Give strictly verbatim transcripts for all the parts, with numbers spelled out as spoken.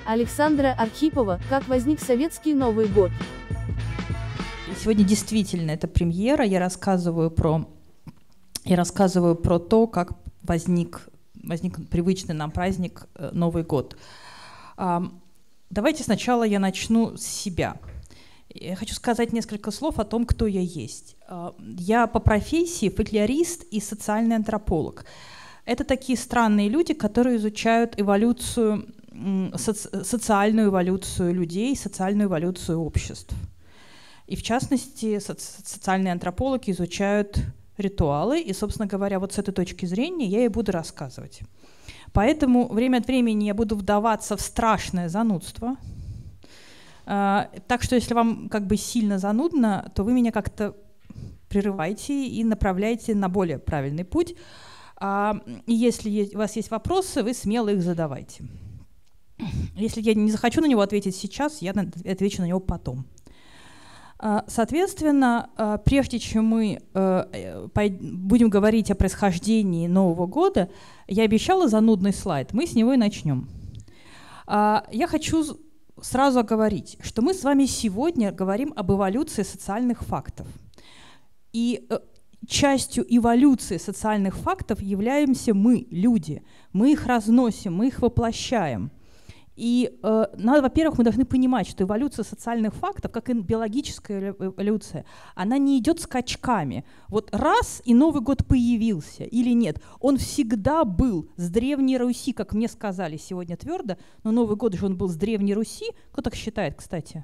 Александра Архипова. Как возник советский Новый год? Сегодня действительно это премьера. Я рассказываю про, я рассказываю про то, как возник, возник привычный нам праздник Новый год. Давайте сначала я начну с себя. Я хочу сказать несколько слов о том, кто я есть. Я по профессии фольклорист и социальный антрополог. Это такие странные люди, которые изучают эволюцию, соци- социальную эволюцию людей, социальную эволюцию обществ. И в частности, соци- социальные антропологи изучают ритуалы, и, собственно говоря, вот с этой точки зрения я и буду рассказывать. Поэтому время от времени я буду вдаваться в страшное занудство. Так что если вам как бы сильно занудно, то вы меня как-то прерывайте и направляйте на более правильный путь. И если у вас есть вопросы, вы смело их задавайте. Если я не захочу на него ответить сейчас, я отвечу на него потом. Соответственно, прежде чем мы будем говорить о происхождении Нового года, я обещала занудный слайд, мы с него и начнем. Я хочу сразу оговорить, что мы с вами сегодня говорим об эволюции социальных фактов. И частью эволюции социальных фактов являемся мы, люди. Мы их разносим, мы их воплощаем. И, э, надо, во-первых, мы должны понимать, что эволюция социальных фактов, как и биологическая эволюция, она не идет скачками. Вот раз и Новый год появился или нет. Он всегда был с Древней Руси, как мне сказали сегодня твердо, но Новый год же он был с Древней Руси. Кто так считает, кстати?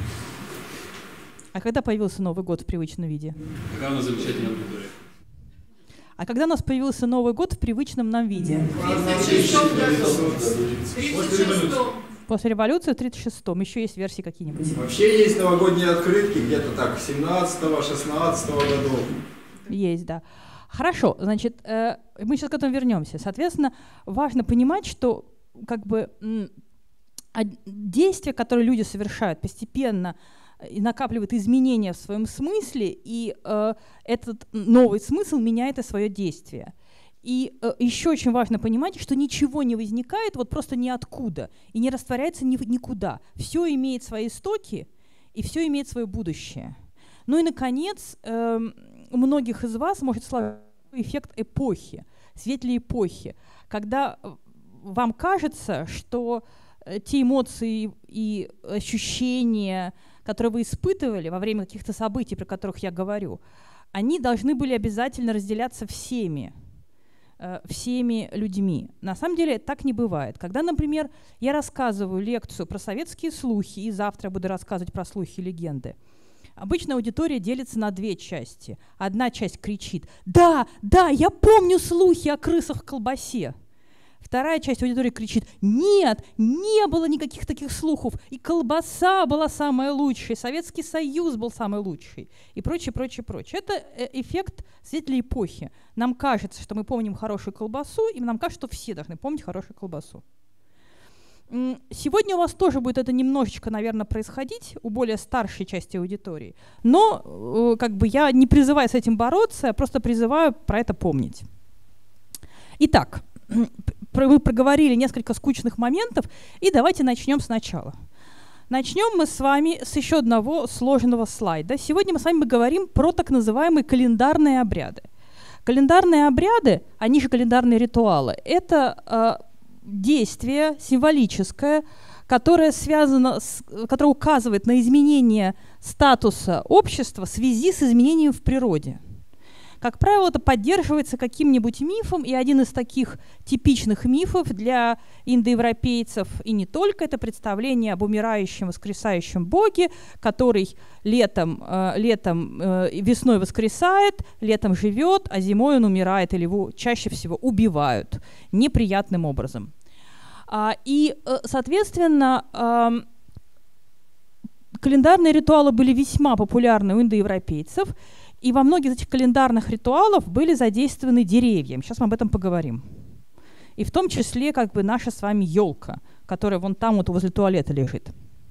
А когда появился Новый год в привычном виде? Какая у нас замечательная аудитория. А когда у нас появился Новый год в привычном нам виде? В тридцать шестом году. После революции в тридцать шестом. Еще есть версии какие-нибудь? Вообще есть новогодние открытки где-то так, семнадцатого-шестнадцатого годов. Есть, да. Хорошо, значит, э, мы сейчас к этому вернемся. Соответственно, важно понимать, что как бы м, действия, которые люди совершают, постепенно и накапливает изменения в своем смысле, и э, этот новый смысл меняет и свое действие. И э, еще очень важно понимать, что ничего не возникает вот просто ниоткуда и не растворяется ни, никуда. Все имеет свои истоки, и все имеет свое будущее. Ну и, наконец, э, у многих из вас может сложиться эффект эпохи, светлой эпохи, когда вам кажется, что э, те эмоции и ощущения, которые вы испытывали во время каких-то событий, про которых я говорю, они должны были обязательно разделяться всеми, э, всеми людьми. На самом деле так не бывает. Когда, например, я рассказываю лекцию про советские слухи, и завтра буду рассказывать про слухи и легенды, обычно аудитория делится на две части. Одна часть кричит: «Да, да, я помню слухи о крысах в колбасе». Вторая часть аудитории кричит: «Нет, не было никаких таких слухов, и колбаса была самая лучшая, Советский Союз был самый лучший», и прочее, прочее, прочее. Это эффект светлой эпохи. Нам кажется, что мы помним хорошую колбасу, и нам кажется, что все должны помнить хорошую колбасу. Сегодня у вас тоже будет это немножечко, наверное, происходить у более старшей части аудитории, но как бы я не призываю с этим бороться, я просто призываю про это помнить. Итак, мы проговорили несколько скучных моментов, и давайте начнем сначала. Начнем мы с вами с еще одного сложного слайда. Сегодня мы с вами поговорим про так называемые календарные обряды. Календарные обряды, они же календарные ритуалы, это э, действие символическое, которое связано с, которое указывает на изменение статуса общества в связи с изменением в природе. Как правило, это поддерживается каким-нибудь мифом, и один из таких типичных мифов для индоевропейцев, и не только, это представление об умирающем, воскресающем боге, который летом, э, летом э, весной воскресает, летом живет, а зимой он умирает, или его чаще всего убивают неприятным образом. А, и, э, соответственно, э, календарные ритуалы были весьма популярны у индоевропейцев, и во многих из этих календарных ритуалов были задействованы деревья. Сейчас мы об этом поговорим. И в том числе как бы наша с вами елка, которая вон там вот возле туалета лежит.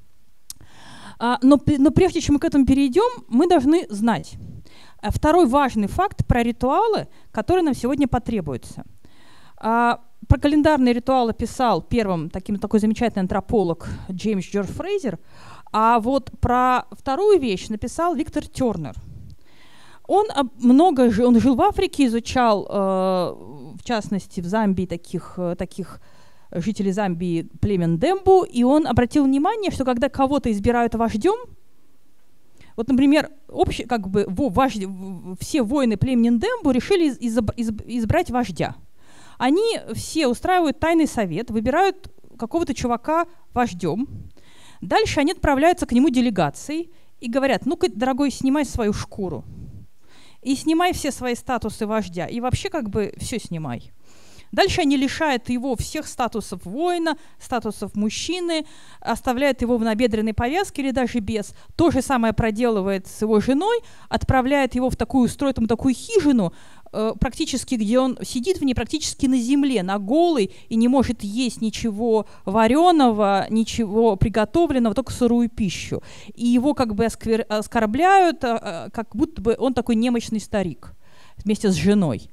А, но, но прежде чем мы к этому перейдем, мы должны знать второй важный факт про ритуалы, который нам сегодня потребуется. А, про календарные ритуалы писал первым таким, такой замечательный антрополог Джеймс Джордж Фрейзер, а вот про вторую вещь написал Виктор Тернер. Он много жил, он жил в Африке, изучал, э, в частности, в Замбии таких, таких жителей Замбии племен Дембу, и он обратил внимание, что когда кого-то избирают вождем, вот, например, общий, как бы, вождь, все воины племени Дембу решили из, из, избрать вождя. Они все устраивают тайный совет, выбирают какого-то чувака вождем. Дальше они отправляются к нему делегацией и говорят: ну-ка, дорогой, снимай свою шкуру. И снимай все свои статусы вождя. И вообще как бы все снимай. Дальше они лишают его всех статусов воина, статусов мужчины, оставляют его в набедренной повязке или даже без. То же самое проделывает с его женой, отправляет его в такую, строит ему такую хижину, э, практически, где он сидит в ней практически на земле, на голой, и не может есть ничего вареного, ничего приготовленного, только сырую пищу. И его как бы осквер... оскорбляют, э, как будто бы он такой немощный старик вместе с женой.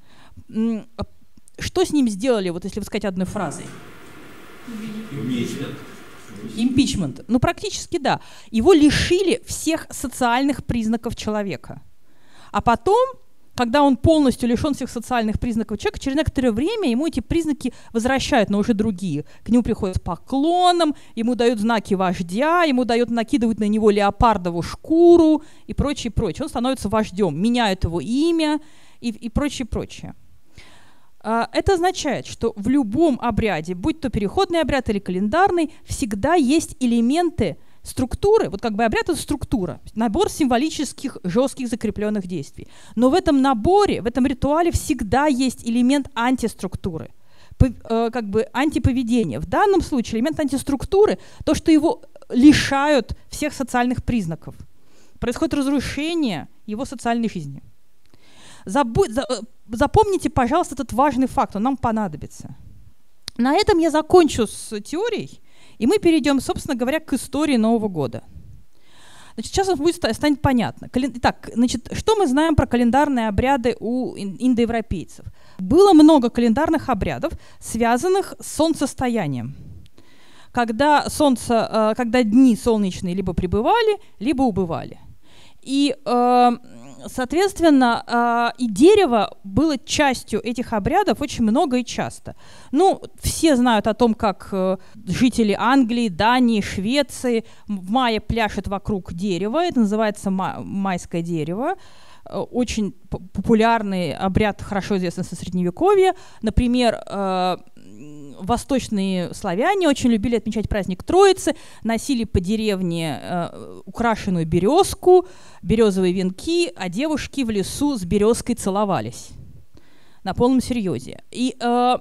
Что с ним сделали, вот если сказать одной фразой? Импичмент. Импичмент. Ну, практически да. Его лишили всех социальных признаков человека. А потом, когда он полностью лишен всех социальных признаков человека, через некоторое время ему эти признаки возвращают, но уже другие. К нему приходят с поклоном, ему дают знаки вождя, ему дают, накидывают на него леопардову шкуру и прочее, прочее. Он становится вождем, меняют его имя и, и прочее, прочее. Это означает, что в любом обряде, будь то переходный обряд или календарный, всегда есть элементы структуры. Вот как бы обряд — это структура, набор символических, жестких, закрепленных действий. Но в этом наборе, в этом ритуале всегда есть элемент антиструктуры, как бы антиповедения. В данном случае элемент антиструктуры — то, что его лишают всех социальных признаков. Происходит разрушение его социальной жизни. Забудь, за, запомните, пожалуйста, этот важный факт, он нам понадобится. На этом я закончу с теорией, и мы перейдем, собственно говоря, к истории Нового года. Значит, сейчас будет, станет понятно. Итак, значит, что мы знаем про календарные обряды у индоевропейцев? Было много календарных обрядов, связанных с солнцестоянием. Когда, солнце, когда дни солнечные либо прибывали, либо убывали. И соответственно, и дерево было частью этих обрядов очень много и часто. Ну, все знают о том, как жители Англии, Дании, Швеции в мае пляшут вокруг дерева. Это называется майское дерево. Очень популярный обряд, хорошо известный со Средневековья. Например, восточные славяне очень любили отмечать праздник Троицы, носили по деревне э, украшенную березку, березовые венки, а девушки в лесу с березкой целовались на полном серьезе. И э,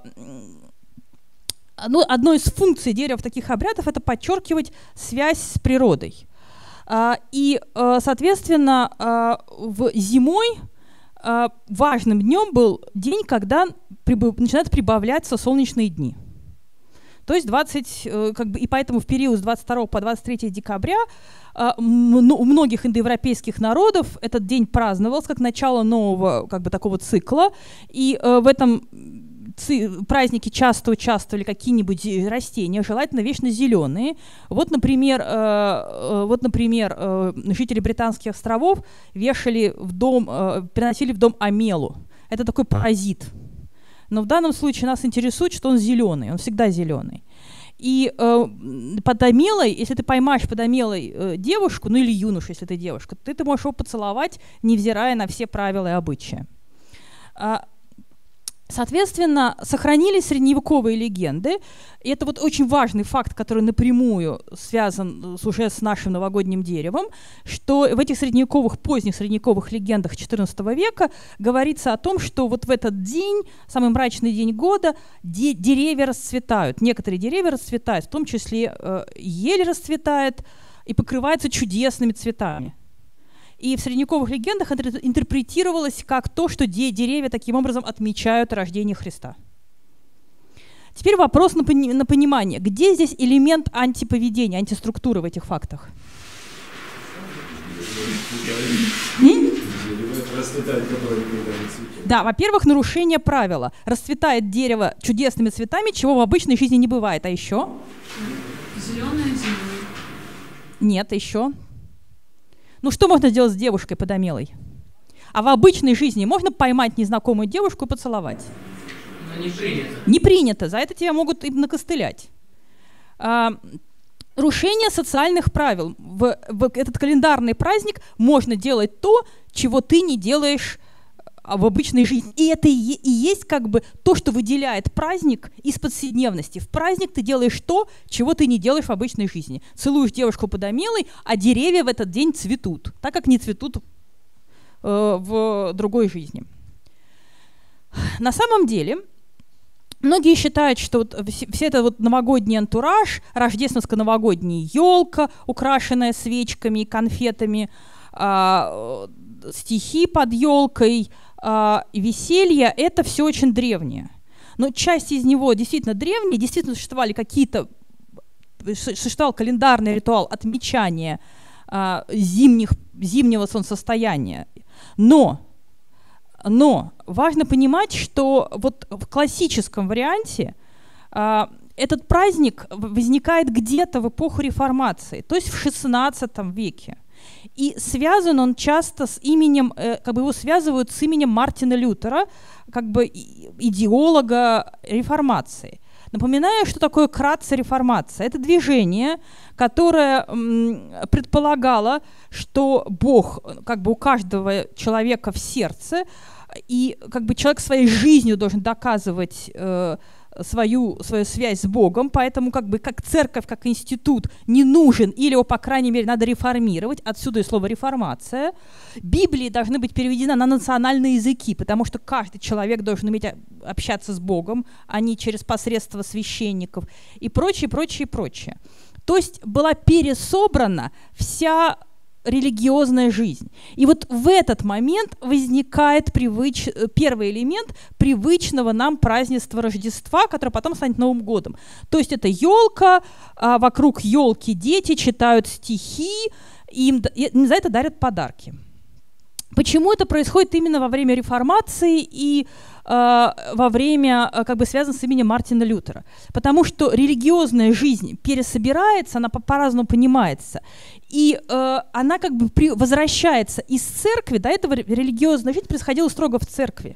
ну, одной из функций дерева в таких обрядах — это подчеркивать связь с природой. Э, и, э, соответственно, э, в зимой э, важным днем был день, когда прибыв, начинают прибавляться солнечные дни. То есть двадцать, как бы, и поэтому в период с двадцать второго по двадцать третье декабря э, у многих индоевропейских народов этот день праздновался как начало нового, как бы, такого цикла. И э, в этом ци- празднике часто участвовали какие-нибудь растения, желательно вечно зеленые. Вот, например, э, э, вот, например э, жители Британских островов вешали в дом, э, приносили в дом омелу. Это такой паразит. Но в данном случае нас интересует, что он зеленый, он всегда зеленый. И э, под омелой, если ты поймаешь под омелой э, девушку, ну или юношу, если ты девушка, ты, ты можешь его поцеловать, невзирая на все правила и обычаи. А, соответственно, сохранились средневековые легенды, и это вот очень важный факт, который напрямую связан с, уже с нашим новогодним деревом, что в этих средневековых, поздних средневековых легендах четырнадцатого века говорится о том, что вот в этот день, самый мрачный день года, де- деревья расцветают. Некоторые деревья расцветают, в том числе э, ель расцветает и покрывается чудесными цветами. И в средневековых легендах это интерпретировалось как то, что де- деревья таким образом отмечают рождение Христа. Теперь вопрос на, пони- на понимание. Где здесь элемент антиповедения, антиструктуры в этих фактах? М? расцветает, которое никогда не цветет. Да, во-первых, нарушение правила. Расцветает дерево чудесными цветами, чего в обычной жизни не бывает. А еще? Зеленое зимой. Нет, еще. Ну что можно сделать с девушкой подомелой? А в обычной жизни можно поймать незнакомую девушку и поцеловать? Но не принято. Не принято, за это тебя могут и накостылять. А, нарушение социальных правил. В, в этот календарный праздник можно делать то, чего ты не делаешь в обычной жизни. И это и, и есть как бы то, что выделяет праздник из повседневности. В праздник ты делаешь то, чего ты не делаешь в обычной жизни. Целуешь девушку подомелой, а деревья в этот день цветут, так как не цветут э, в другой жизни. На самом деле, многие считают, что вот все это вот новогодний антураж, рождественско-новогодняя елка, украшенная свечками и конфетами, э, стихи под елкой, Uh, веселье — это все очень древнее. Но часть из него действительно древняя, действительно существовали какие-то, существовал календарный ритуал отмечания uh, зимних, зимнего солнцестояния. Но, но важно понимать, что вот в классическом варианте uh, этот праздник возникает где-то в эпоху Реформации, то есть в шестнадцатом веке. И связан он часто с именем, как бы его связывают с именем Мартина Лютера, как бы идеолога реформации. Напоминаю, что такое кратце реформация. Это движение, которое м, предполагало, что Бог как бы у каждого человека в сердце, и как бы человек своей жизнью должен доказывать э, свою, свою связь с Богом, поэтому как бы как церковь, как институт не нужен, или его, по крайней мере, надо реформировать, отсюда и слово «реформация». Библии должны быть переведены на национальные языки, потому что каждый человек должен уметь общаться с Богом, а не через посредство священников, и прочее, прочее, прочее. То есть была пересобрана вся религиозная жизнь. И вот в этот момент возникает привыч... первый элемент привычного нам празднества Рождества, которое потом станет Новым годом. То есть это елка, а вокруг елки дети читают стихи, и им и за это дарят подарки. Почему это происходит именно во время Реформации и э, во время, э, как бы связано с именем Мартина Лютера? Потому что религиозная жизнь пересобирается, она по- по-разному понимается, и э, она как бы при- возвращается из церкви. До этого религиозная жизнь происходила строго в церкви.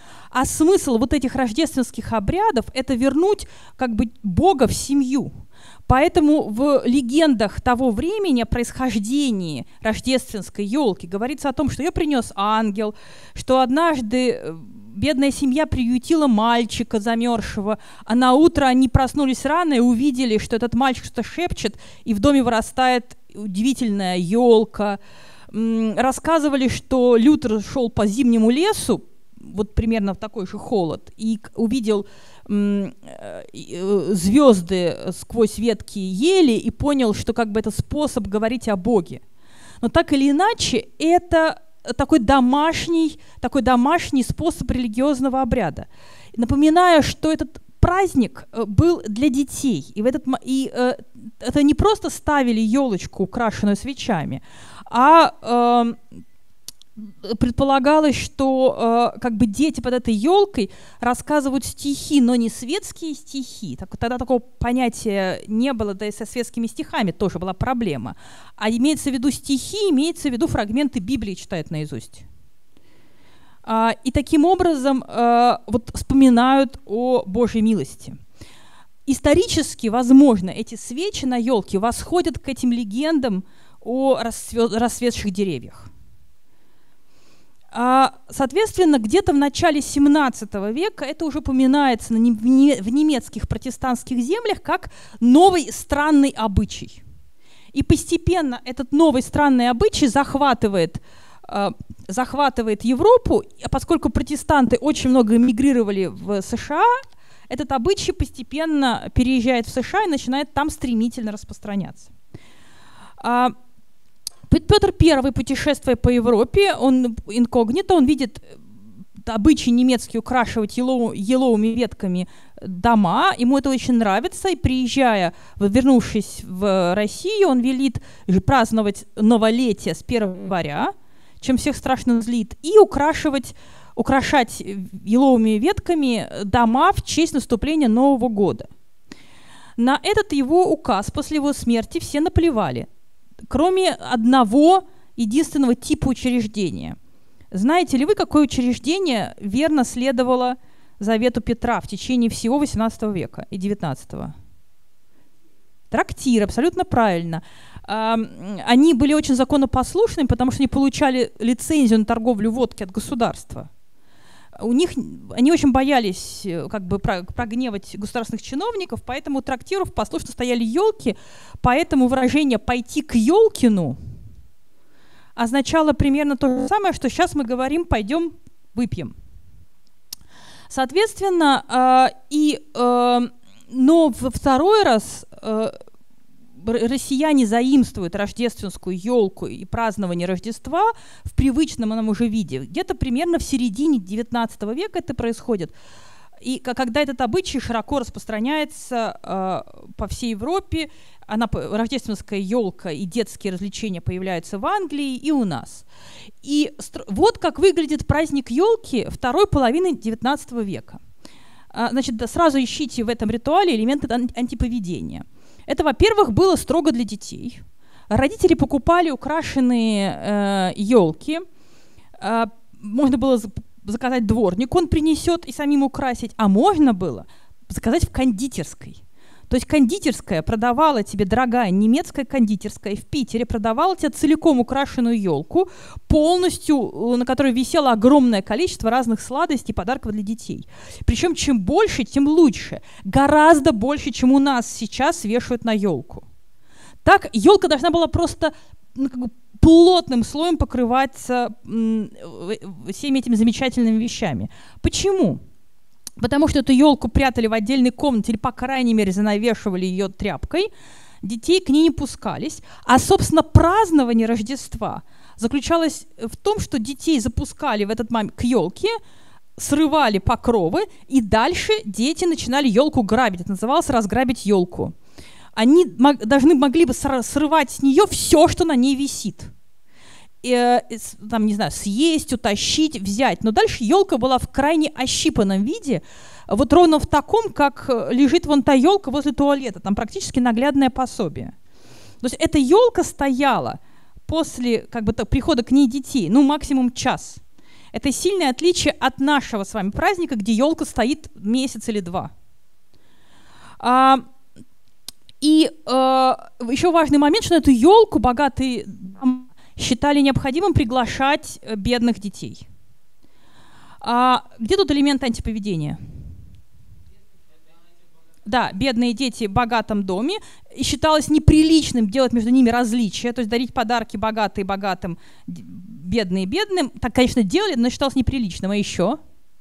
А смысл вот этих рождественских обрядов — это вернуть как бы Бога в семью. Поэтому в легендах того времени о происхождении рождественской елки говорится о том, что ее принес ангел, что однажды бедная семья приютила мальчика замерзшего, а на утро они проснулись рано и увидели, что этот мальчик что-то шепчет, и в доме вырастает удивительная елка. Рассказывали, что Лютер шел по зимнему лесу, вот примерно в такой же холод, и увидел м, э, звезды сквозь ветки ели и понял, что как бы это способ говорить о Боге. Но так или иначе, это такой домашний, такой домашний способ религиозного обряда. Напоминаю, что этот праздник был для детей. И, в этот, и э, это не просто ставили елочку, украшенную свечами, а э, предполагалось, что э, как бы дети под этой елкой рассказывают стихи, но не светские стихи. Так, тогда такого понятия не было, да и со светскими стихами тоже была проблема. А имеется в виду стихи, имеется в виду фрагменты Библии читают наизусть. А, и таким образом э, вот вспоминают о Божьей милости. Исторически, возможно, эти свечи на елке восходят к этим легендам о расцве- расцветших деревьях. А, соответственно, где-то в начале семнадцатого века это уже упоминается на не- в, не- в немецких протестантских землях как новый странный обычай. И постепенно этот новый странный обычай захватывает, э, захватывает Европу, а поскольку протестанты очень много эмигрировали в США, этот обычай постепенно переезжает в США и начинает там стремительно распространяться. А, Петр Первый, путешествуя по Европе, он инкогнито, он видит обычай немецкий украшивать елоу, еловыми ветками дома, ему это очень нравится, и приезжая, вернувшись в Россию, он велит праздновать новолетие с первого января, чем всех страшно злит, и украшивать, украшать еловыми ветками дома в честь наступления Нового года. На этот его указ после его смерти все наплевали, кроме одного единственного типа учреждения. Знаете ли вы, какое учреждение верно следовало завету Петра в течение всего восемнадцатого века и девятнадцатого? Трактир, абсолютно правильно. Они были очень законопослушными, потому что они получали лицензию на торговлю водки от государства. У них, они очень боялись как бы прогневать государственных чиновников, поэтому у трактиров послушно стояли елки, поэтому выражение «пойти к Елкину» означало примерно то же самое, что сейчас мы говорим «пойдем выпьем». Соответственно, и, но во второй раз россияне заимствуют рождественскую елку и празднование Рождества в привычном нам уже виде. Где-то примерно в середине девятнадцатого века это происходит. И когда этот обычай широко распространяется э, по всей Европе, она, рождественская елка и детские развлечения появляются в Англии и у нас. И вот как выглядит праздник елки второй половины девятнадцатого века. А, значит, да, сразу ищите в этом ритуале элементы антиповедения. Это, во-первых, было строго для детей. Родители покупали украшенные э, елки. Э, можно было заказать дворник, он принесет и самим украсить. А можно было заказать в кондитерской. То есть кондитерская продавала тебе, дорогая немецкая кондитерская в Питере, продавала тебе целиком украшенную елку, полностью, на которой висело огромное количество разных сладостей и подарков для детей. Причем чем больше, тем лучше. Гораздо больше, чем у нас сейчас вешают на елку. Так елка должна была просто ну, как бы плотным слоем покрываться м, всеми этими замечательными вещами. Почему? Потому что эту елку прятали в отдельной комнате или, по крайней мере, занавешивали ее тряпкой, детей к ней не пускались. А, собственно, празднование Рождества заключалось в том, что детей запускали в этот момент к елке, срывали покровы, и дальше дети начинали елку грабить. Это называлось «разграбить елку». Они мог, должны могли бы срывать с нее все, что на ней висит. И, там, не знаю, съесть, утащить, взять. Но дальше елка была в крайне ощипанном виде, вот ровно в таком, как лежит вон та елка возле туалета. Там практически наглядное пособие. То есть эта елка стояла после как бы, прихода к ней детей, ну, максимум час. Это сильное отличие от нашего с вами праздника, где елка стоит месяц или два. А, и а, еще важный момент, что на эту елку богатые считали необходимым приглашать бедных детей. А где тут элемент антиповедения? Да, бедные дети в богатом доме. И считалось неприличным делать между ними различия, то есть дарить подарки богатые богатым, бедные бедным. Так, конечно, делали, но считалось неприличным. А еще?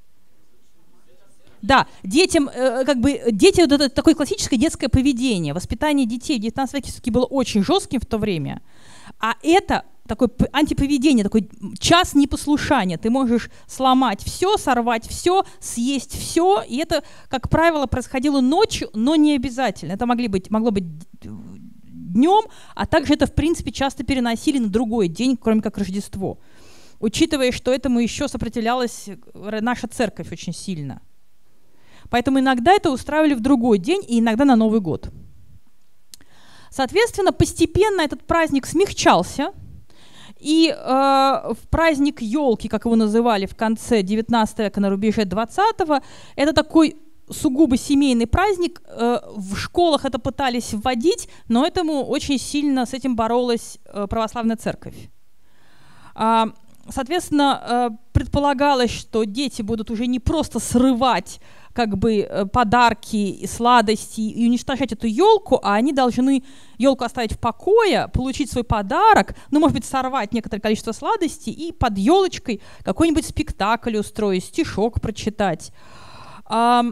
Да, детям, э, как бы, дети, вот это такое классическое детское поведение. Воспитание детей в девятнадцатом веке все-таки было очень жестким в то время. А это такое антиповедение, такой час непослушания. Ты можешь сломать все, сорвать все, съесть все. И это, как правило, происходило ночью, но не обязательно. Это могли быть, могло быть днем, а также это, в принципе, часто переносили на другой день, кроме как Рождество. Учитывая, что этому еще сопротивлялась наша церковь очень сильно. Поэтому иногда это устраивали в другой день и иногда на Новый год. Соответственно, постепенно этот праздник смягчался, и э, в праздник елки, как его называли в конце девятнадцатого века, на рубеже двадцатого, это такой сугубо семейный праздник. Э, в школах это пытались вводить, но этому очень сильно с этим боролась э, православная церковь. А, соответственно, э, предполагалось, что дети будут уже не просто срывать как бы подарки и сладости и уничтожать эту елку, а они должны елку оставить в покое, получить свой подарок, ну, может быть, сорвать некоторое количество сладостей и под елочкой какой-нибудь спектакль устроить, стишок прочитать. А,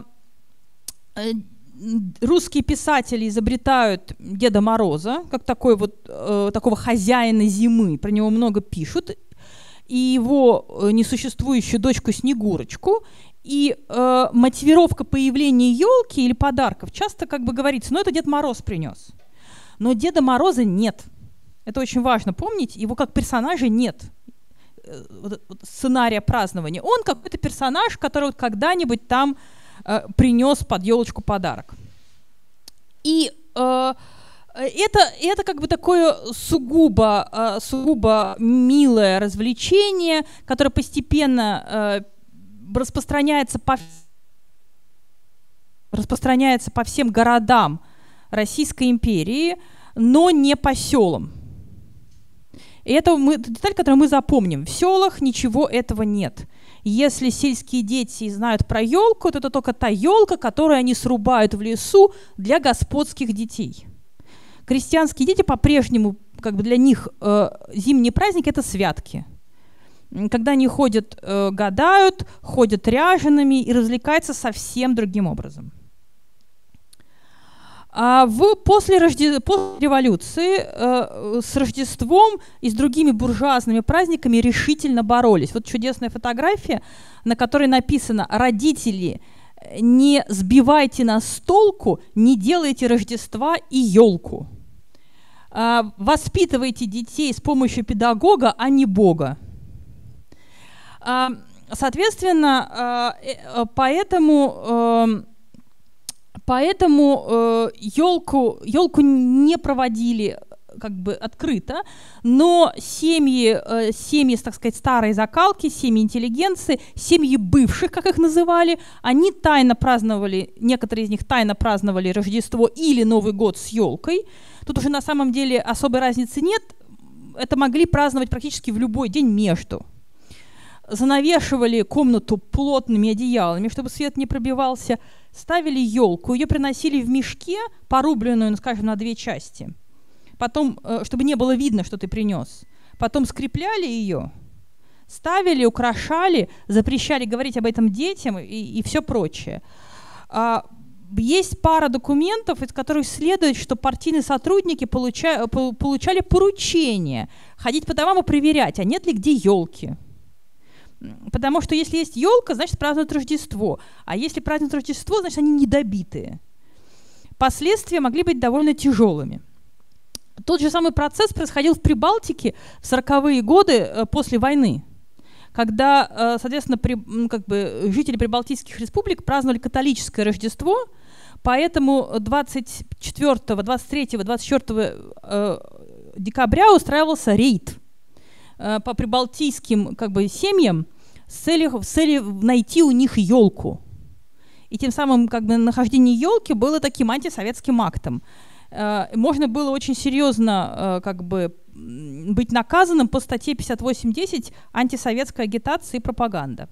русские писатели изобретают Деда Мороза, как такой вот, э, такого хозяина зимы, про него много пишут, и его несуществующую дочку Снегурочку. И э, мотивировка появления елки или подарков часто как бы говорится, ну это Дед Мороз принес. Но Деда Мороза нет. Это очень важно помнить, его как персонажа нет. э, вот, вот сценария празднования. Он какой-то персонаж, который вот когда-нибудь там э, принес под елочку подарок. И э, это, это как бы такое сугубо, э, сугубо милое развлечение, которое постепенно э, распространяется по, распространяется по всем городам Российской империи, но не по селам. И это, мы, это деталь, которую мы запомним. В селах ничего этого нет. Если сельские дети знают про елку, то это только та елка, которую они срубают в лесу для господских детей. Крестьянские дети по-прежнему, как бы для них э, зимние праздники – это святки. Когда они ходят, э, гадают, ходят ряжеными и развлекаются совсем другим образом. А в, после, Рожде... после революции э, с Рождеством и с другими буржуазными праздниками решительно боролись. Вот чудесная фотография, на которой написано: «Родители, не сбивайте нас с толку, не делайте Рождества и елку. А, воспитывайте детей с помощью педагога, а не Бога». А, соответственно, а, э, поэтому... Э, Поэтому э, елку, елку не проводили как бы открыто, но семьи, э, семьи, так сказать, старой закалки, семьи интеллигенции, семьи бывших, как их называли, они тайно праздновали, некоторые из них тайно праздновали Рождество или Новый год с елкой. Тут уже на самом деле особой разницы нет, это могли праздновать практически в любой день между. Занавешивали комнату плотными одеялами, чтобы свет не пробивался, ставили елку, ее приносили в мешке, порубленную, ну, скажем, на две части. Потом, чтобы не было видно, что ты принес. Потом скрепляли ее, ставили, украшали, запрещали говорить об этом детям и, и все прочее. А, есть пара документов, из которых следует, что партийные сотрудники получа, получали поручение ходить по домам и проверять, а нет ли где елки. Потому что если есть елка, значит празднуют Рождество. А если празднуют Рождество, значит они недобитые. Последствия могли быть довольно тяжелыми. Тот же самый процесс происходил в Прибалтике в сороковые годы после войны, когда, соответственно, при, как бы, жители прибалтийских республик праздновали католическое Рождество, поэтому двадцать четвёртого, двадцать третьего, двадцать четвёртого декабря устраивался рейд по прибалтийским как бы, семьям с целью, с целью найти у них елку. И тем самым как бы, нахождение елки было таким антисоветским актом. Можно было очень серьезно как бы, быть наказанным по статье пятьдесят восемь десять «Антисоветская агитация и пропаганда».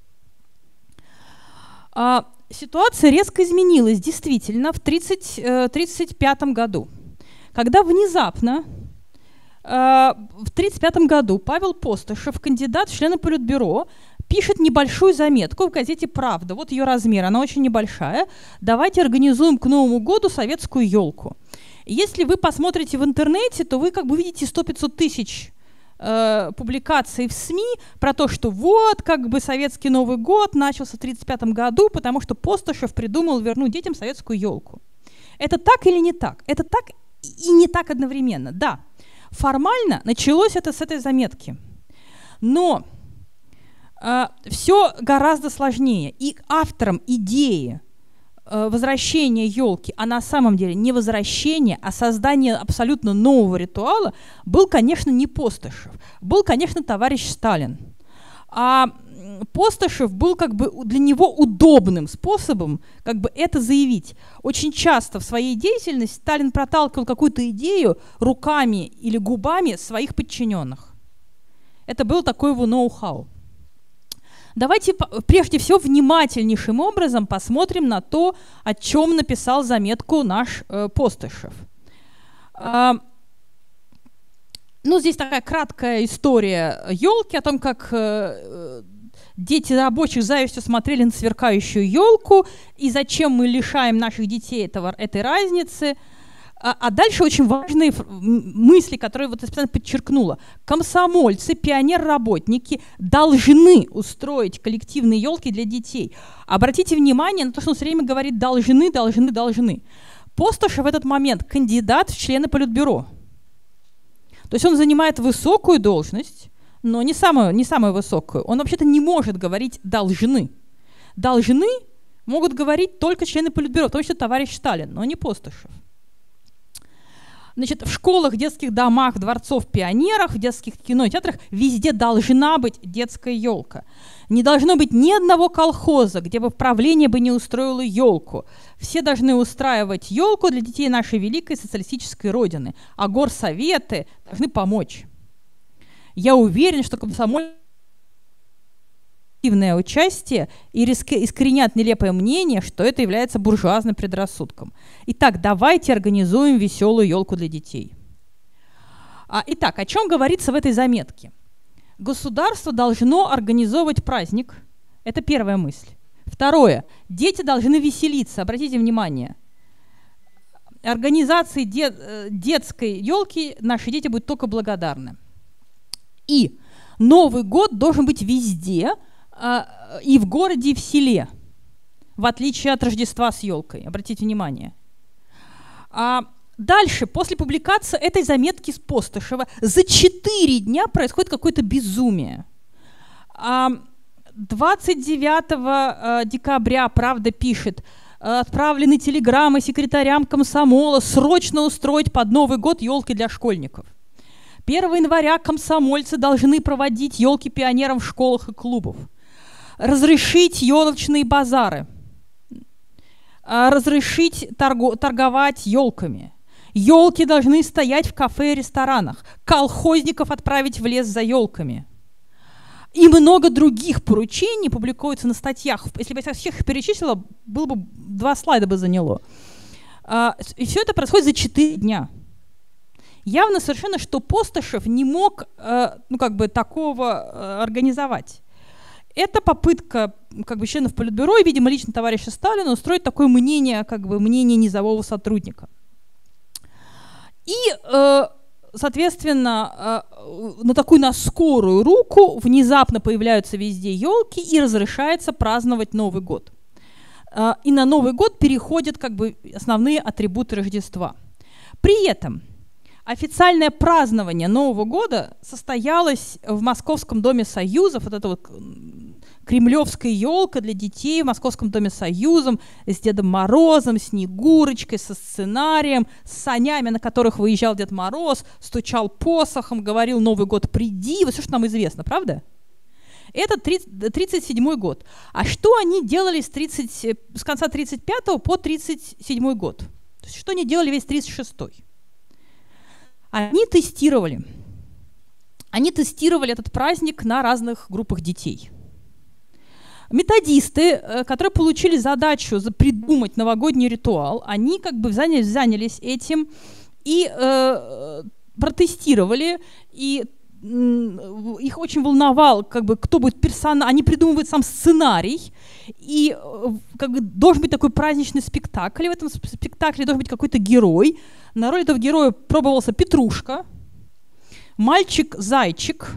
Ситуация резко изменилась действительно в тридцать пятом году, когда внезапно в тысяча девятьсот тридцать пятом году Павел Постышев, кандидат в члены Политбюро, пишет небольшую заметку в газете «Правда». Вот ее размер, она очень небольшая. «Давайте организуем к Новому году советскую елку». Если вы посмотрите в интернете, то вы как бы видите сто-пятьсот тысяч э, публикаций в СМИ про то, что вот как бы советский Новый год начался в тридцать пятом году, потому что Постышев придумал вернуть детям советскую елку. Это так или не так? Это так и не так одновременно, да. Формально началось это с этой заметки, но э, все гораздо сложнее. И автором идеи э, возвращения елки, а на самом деле не возвращение, а создание абсолютно нового ритуала, был, конечно, не Постышев, был, конечно, товарищ Сталин. А Постышев был как бы для него удобным способом как бы это заявить. Очень часто в своей деятельности Сталин проталкивал какую-то идею руками или губами своих подчиненных. Это был такой его ноу-хау. Давайте прежде всего внимательнейшим образом посмотрим на то, о чем написал заметку наш э, Постышев. А, ну, здесь такая краткая история елки о том, как э, дети рабочих с завистью смотрели на сверкающую елку, и зачем мы лишаем наших детей этого, этой разницы. А, а дальше очень важные мысли, которые вот я специально подчеркнула. Комсомольцы, пионер-работники должны устроить коллективные елки для детей. Обратите внимание на то, что он все время говорит «должны, должны, должны». Постышев в этот момент кандидат в члены Политбюро. То есть он занимает высокую должность, но не самую, не самую высокую. Он вообще-то не может говорить «должны». «Должны» могут говорить только члены Политбюро, в том числе товарищ Сталин, но не Постышев. Значит, в школах, детских домах, дворцов пионерах, в детских кино и театрах везде должна быть детская елка. Не должно быть ни одного колхоза, где бы правление бы не устроило елку. Все должны устраивать елку для детей нашей великой социалистической родины, а горсоветы должны помочь. Я уверен, что комсомольское активное участие и искоренят нелепое мнение, что это является буржуазным предрассудком. Итак, давайте организуем веселую елку для детей. А, итак, о чем говорится в этой заметке? Государство должно организовывать праздник. Это первая мысль. Второе. Дети должны веселиться. Обратите внимание. Организации де- детской елки наши дети будут только благодарны. И Новый год должен быть везде, и в городе, и в селе, в отличие от Рождества с елкой. Обратите внимание. А дальше, после публикации этой заметки с Постышева, за четыре дня происходит какое-то безумие. А двадцать девятого декабря «Правда» пишет: отправлены телеграммы секретарям комсомола срочно устроить под Новый год елки для школьников. первого января комсомольцы должны проводить елки пионерам в школах и клубах. Разрешить елочные базары, разрешить торго- торговать елками. Елки должны стоять в кафе и ресторанах. Колхозников отправить в лес за елками. И много других поручений публикуются на статьях. Если бы я всех их перечислила, было бы два слайда бы заняло. И все это происходит за четыре дня. Явно совершенно, что Постышев не мог ну, как бы, такого организовать. Это попытка как бы, членов Политбюро и, видимо, лично товарища Сталина устроить такое мнение, как бы мнение низового сотрудника. И, э, соответственно, э, на такую на скорую руку внезапно появляются везде елки и разрешается праздновать Новый год. Э, и на Новый год переходят как бы, основные атрибуты Рождества. При этом официальное празднование Нового года состоялось в Московском доме Союзов, вот эта вот кремлевская елка для детей в Московском доме Союзом с Дедом Морозом, Снегурочкой, со сценарием, с санями, на которых выезжал Дед Мороз, стучал посохом, говорил «Новый год, приди». Вот все, что нам известно, правда? Это тридцать седьмой год. А что они делали с, тридцать, с конца тридцать пятого по тридцать седьмой год? То есть, что они делали весь тридцать шестой? Они тестировали. Они тестировали этот праздник на разных группах детей. Методисты, которые получили задачу придумать новогодний ритуал, они как бы занялись, занялись этим и э, протестировали, и э, их очень волновал, как бы, кто будет персонаж. Они придумывают сам сценарий, и э, как бы, должен быть такой праздничный спектакль, и в этом спектакле должен быть какой-то герой. На роль этого героя пробовался Петрушка, мальчик-зайчик,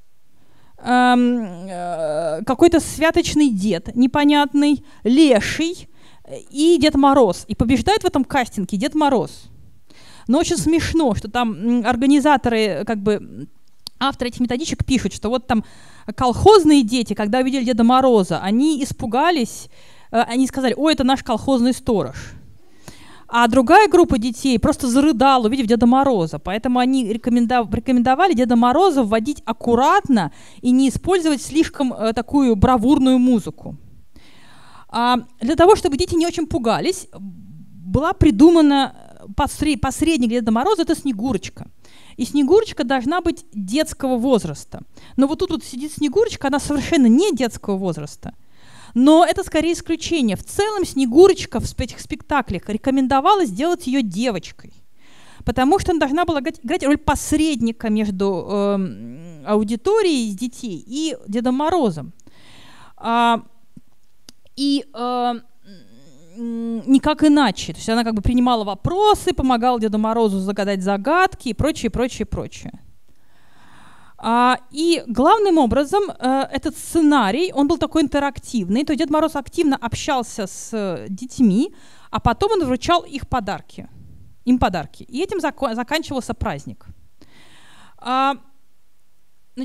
какой-то святочный дед непонятный, леший и Дед Мороз. И побеждает в этом кастинге Дед Мороз. Но очень смешно, что там организаторы, как бы авторы этих методичек пишут, что вот там колхозные дети, когда увидели Деда Мороза, они испугались, они сказали: «Ой, это наш колхозный сторож». А другая группа детей просто зарыдала, увидев Деда Мороза. Поэтому они рекомендовали Деда Мороза вводить аккуратно и не использовать слишком э, такую бравурную музыку. А для того, чтобы дети не очень пугались, была придумана посредник Деда Мороза — это Снегурочка. И Снегурочка должна быть детского возраста. Но вот тут вот сидит Снегурочка, она совершенно не детского возраста. Но это скорее исключение. В целом Снегурочка в этих спектаклях рекомендовала сделать ее девочкой, потому что она должна была играть роль посредника между э, аудиторией из детей и Дедом Морозом. А, и э, никак иначе. То есть она как бы принимала вопросы, помогала Деду Морозу загадать загадки и прочее, прочее, прочее. А, и главным образом э, этот сценарий, он был такой интерактивный, то есть Дед Мороз активно общался с э, детьми, а потом он вручал их подарки, им подарки. И этим зако- заканчивался праздник. А, значит,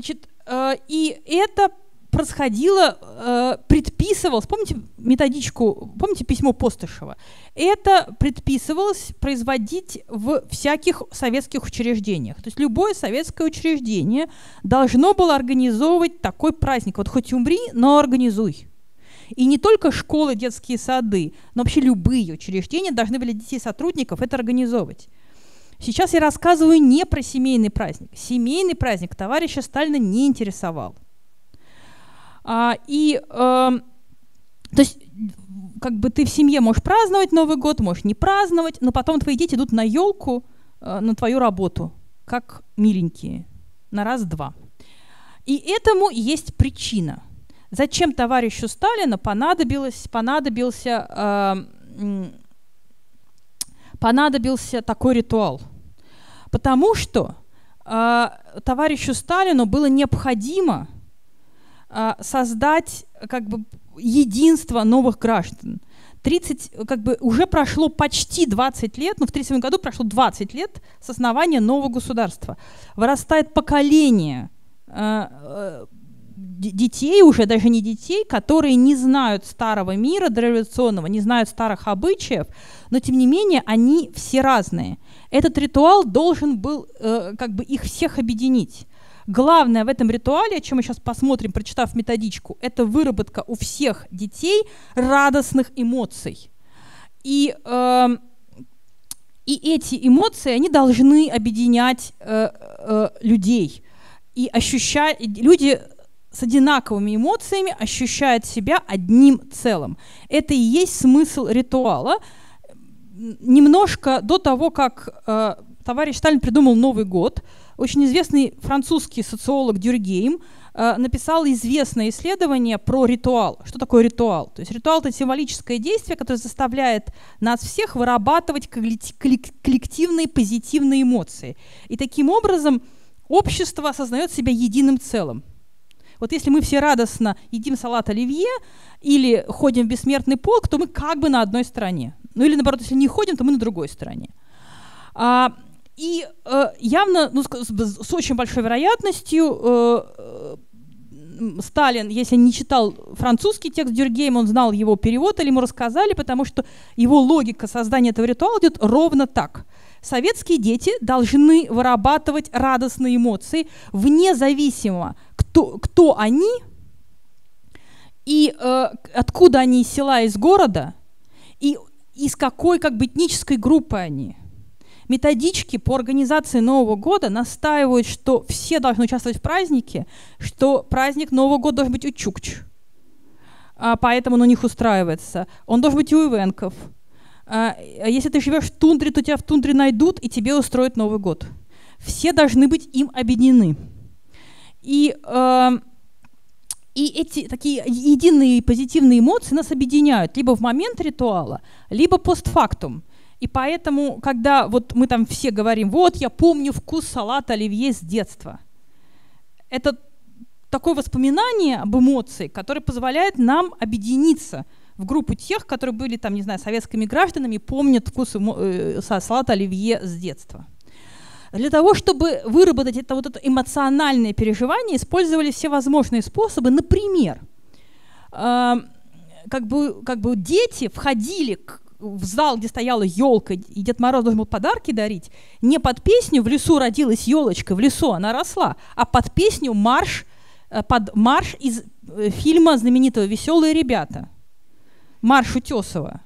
э, и это происходило, э, предписывалось, помните методичку, помните письмо Постышева? Это предписывалось производить в всяких советских учреждениях. То есть любое советское учреждение должно было организовывать такой праздник. Вот хоть умри, но организуй. И не только школы, детские сады, но вообще любые учреждения должны были детей сотрудников это организовывать. Сейчас я рассказываю не про семейный праздник. Семейный праздник товарища Сталина не интересовал. А, и, э, то есть, как бы ты в семье можешь праздновать Новый год, можешь не праздновать, но потом твои дети идут на елку, э, на твою работу, как миленькие, на раз-два. И этому есть причина. Зачем товарищу Сталину понадобилось, понадобился, э, понадобился такой ритуал? Потому что э, товарищу Сталину было необходимо создать как бы единство новых граждан. тридцать, как бы уже прошло почти двадцать лет, ну в тридцать седьмом году прошло двадцать лет с основания нового государства. Вырастает поколение э, э, детей, уже даже не детей, которые не знают старого мира дореволюционного, не знают старых обычаев, но тем не менее они все разные. Этот ритуал должен был э, как бы их всех объединить. Главное в этом ритуале, о чем мы сейчас посмотрим, прочитав методичку, это выработка у всех детей радостных эмоций. И, э, и эти эмоции, они должны объединять э, э, людей. И ощущать, люди с одинаковыми эмоциями ощущают себя одним целым. Это и есть смысл ритуала. Немножко до того, как э, товарищ Сталин придумал Новый год, очень известный французский социолог Дюргейм э, написал известное исследование про ритуал. Что такое ритуал? То есть ритуал – это символическое действие, которое заставляет нас всех вырабатывать коллективные позитивные эмоции. И таким образом общество осознает себя единым целым. Вот если мы все радостно едим салат оливье или ходим в бессмертный полк, то мы как бы на одной стороне. Ну или наоборот, если не ходим, то мы на другой стороне. А, И э, явно, ну, с, с очень большой вероятностью, э, э, Сталин, если не читал французский текст Дюргейма, он знал его перевод или ему рассказали, потому что его логика создания этого ритуала идет ровно так. Советские дети должны вырабатывать радостные эмоции, вне зависимого, кто, кто они и э, откуда они из села, из города, и из какой как бы этнической группы они. Методички по организации Нового года настаивают, что все должны участвовать в празднике, что праздник Нового года должен быть у чукч, а, поэтому он у них устраивается. Он должен быть у ивенков. А, если ты живешь в тундре, то тебя в тундре найдут и тебе устроят Новый год. Все должны быть им объединены. И, э, и эти такие единые позитивные эмоции нас объединяют либо в момент ритуала, либо постфактум. И поэтому, когда вот мы там все говорим, вот я помню вкус салата оливье с детства, это такое воспоминание об эмоции, которое позволяет нам объединиться в группу тех, которые были там, не знаю, советскими гражданами и помнят вкус э, салата оливье с детства. Для того, чтобы выработать это, вот это эмоциональное переживание, использовали все возможные способы. Например, э, как бы, как бы дети входили к в зал, где стояла елка, и Дед Мороз должен был подарки дарить, не под песню «В лесу родилась елочка», в лесу она росла, а под песню «Марш», под марш из фильма знаменитого «Веселые ребята», марш Утесова.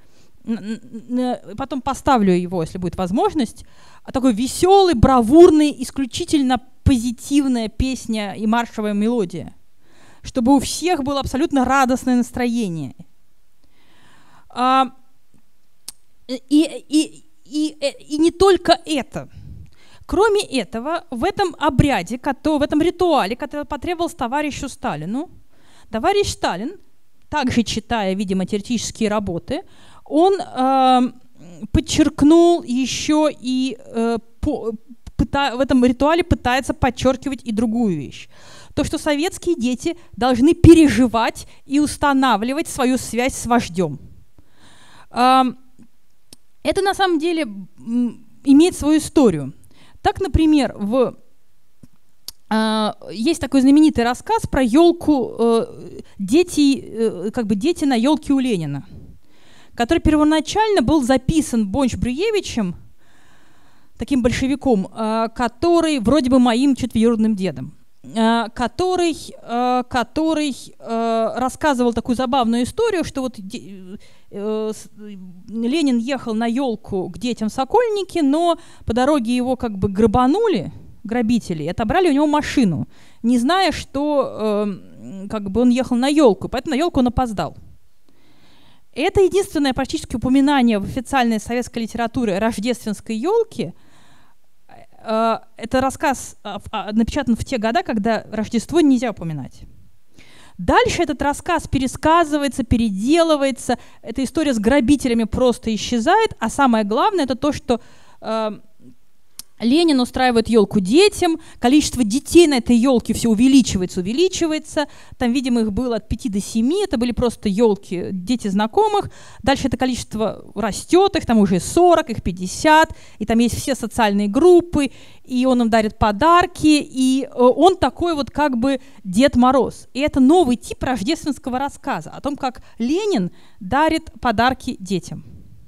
Потом поставлю его, если будет возможность. Такой веселый, бравурный, исключительно позитивная песня и маршевая мелодия, чтобы у всех было абсолютно радостное настроение. И, и, и, и не только это. Кроме этого, в этом обряде, в этом ритуале, который потребовался товарищу Сталину, товарищ Сталин, также читая, видимо, теоретические работы, он э, подчеркнул еще и э, по, пыта, в этом ритуале пытается подчеркивать и другую вещь. То, что советские дети должны переживать и устанавливать свою связь с вождем. Э, Это на самом деле имеет свою историю. Так, например, в э, есть такой знаменитый рассказ про елку э, дети, э, как бы дети на елке у Ленина, который первоначально был записан Бонч-Брюевичем, таким большевиком, э, который вроде бы моим четвероюродным дедом, э, который, э, который э, рассказывал такую забавную историю, что вот де, э, с, Ленин ехал на елку к детям в Сокольники, но по дороге его как бы грабанули, грабители, и отобрали у него машину, не зная, что э, как бы он ехал на елку, поэтому на елку он опоздал. Это единственное практически упоминание в официальной советской литературе рождественской елки. Это рассказ напечатан в те годы, когда Рождество нельзя упоминать. Дальше этот рассказ пересказывается, переделывается, эта история с грабителями просто исчезает, а самое главное это то, что э, Ленин устраивает елку детям, количество детей на этой елке все увеличивается, увеличивается. Там, видимо, их было от пяти до семи, это были просто елки, дети знакомых. Дальше это количество растет, их там уже сорок, их пятьдесят, и там есть все социальные группы, и он им дарит подарки, и он такой вот как бы Дед Мороз. И это новый тип рождественского рассказа о том, как Ленин дарит подарки детям.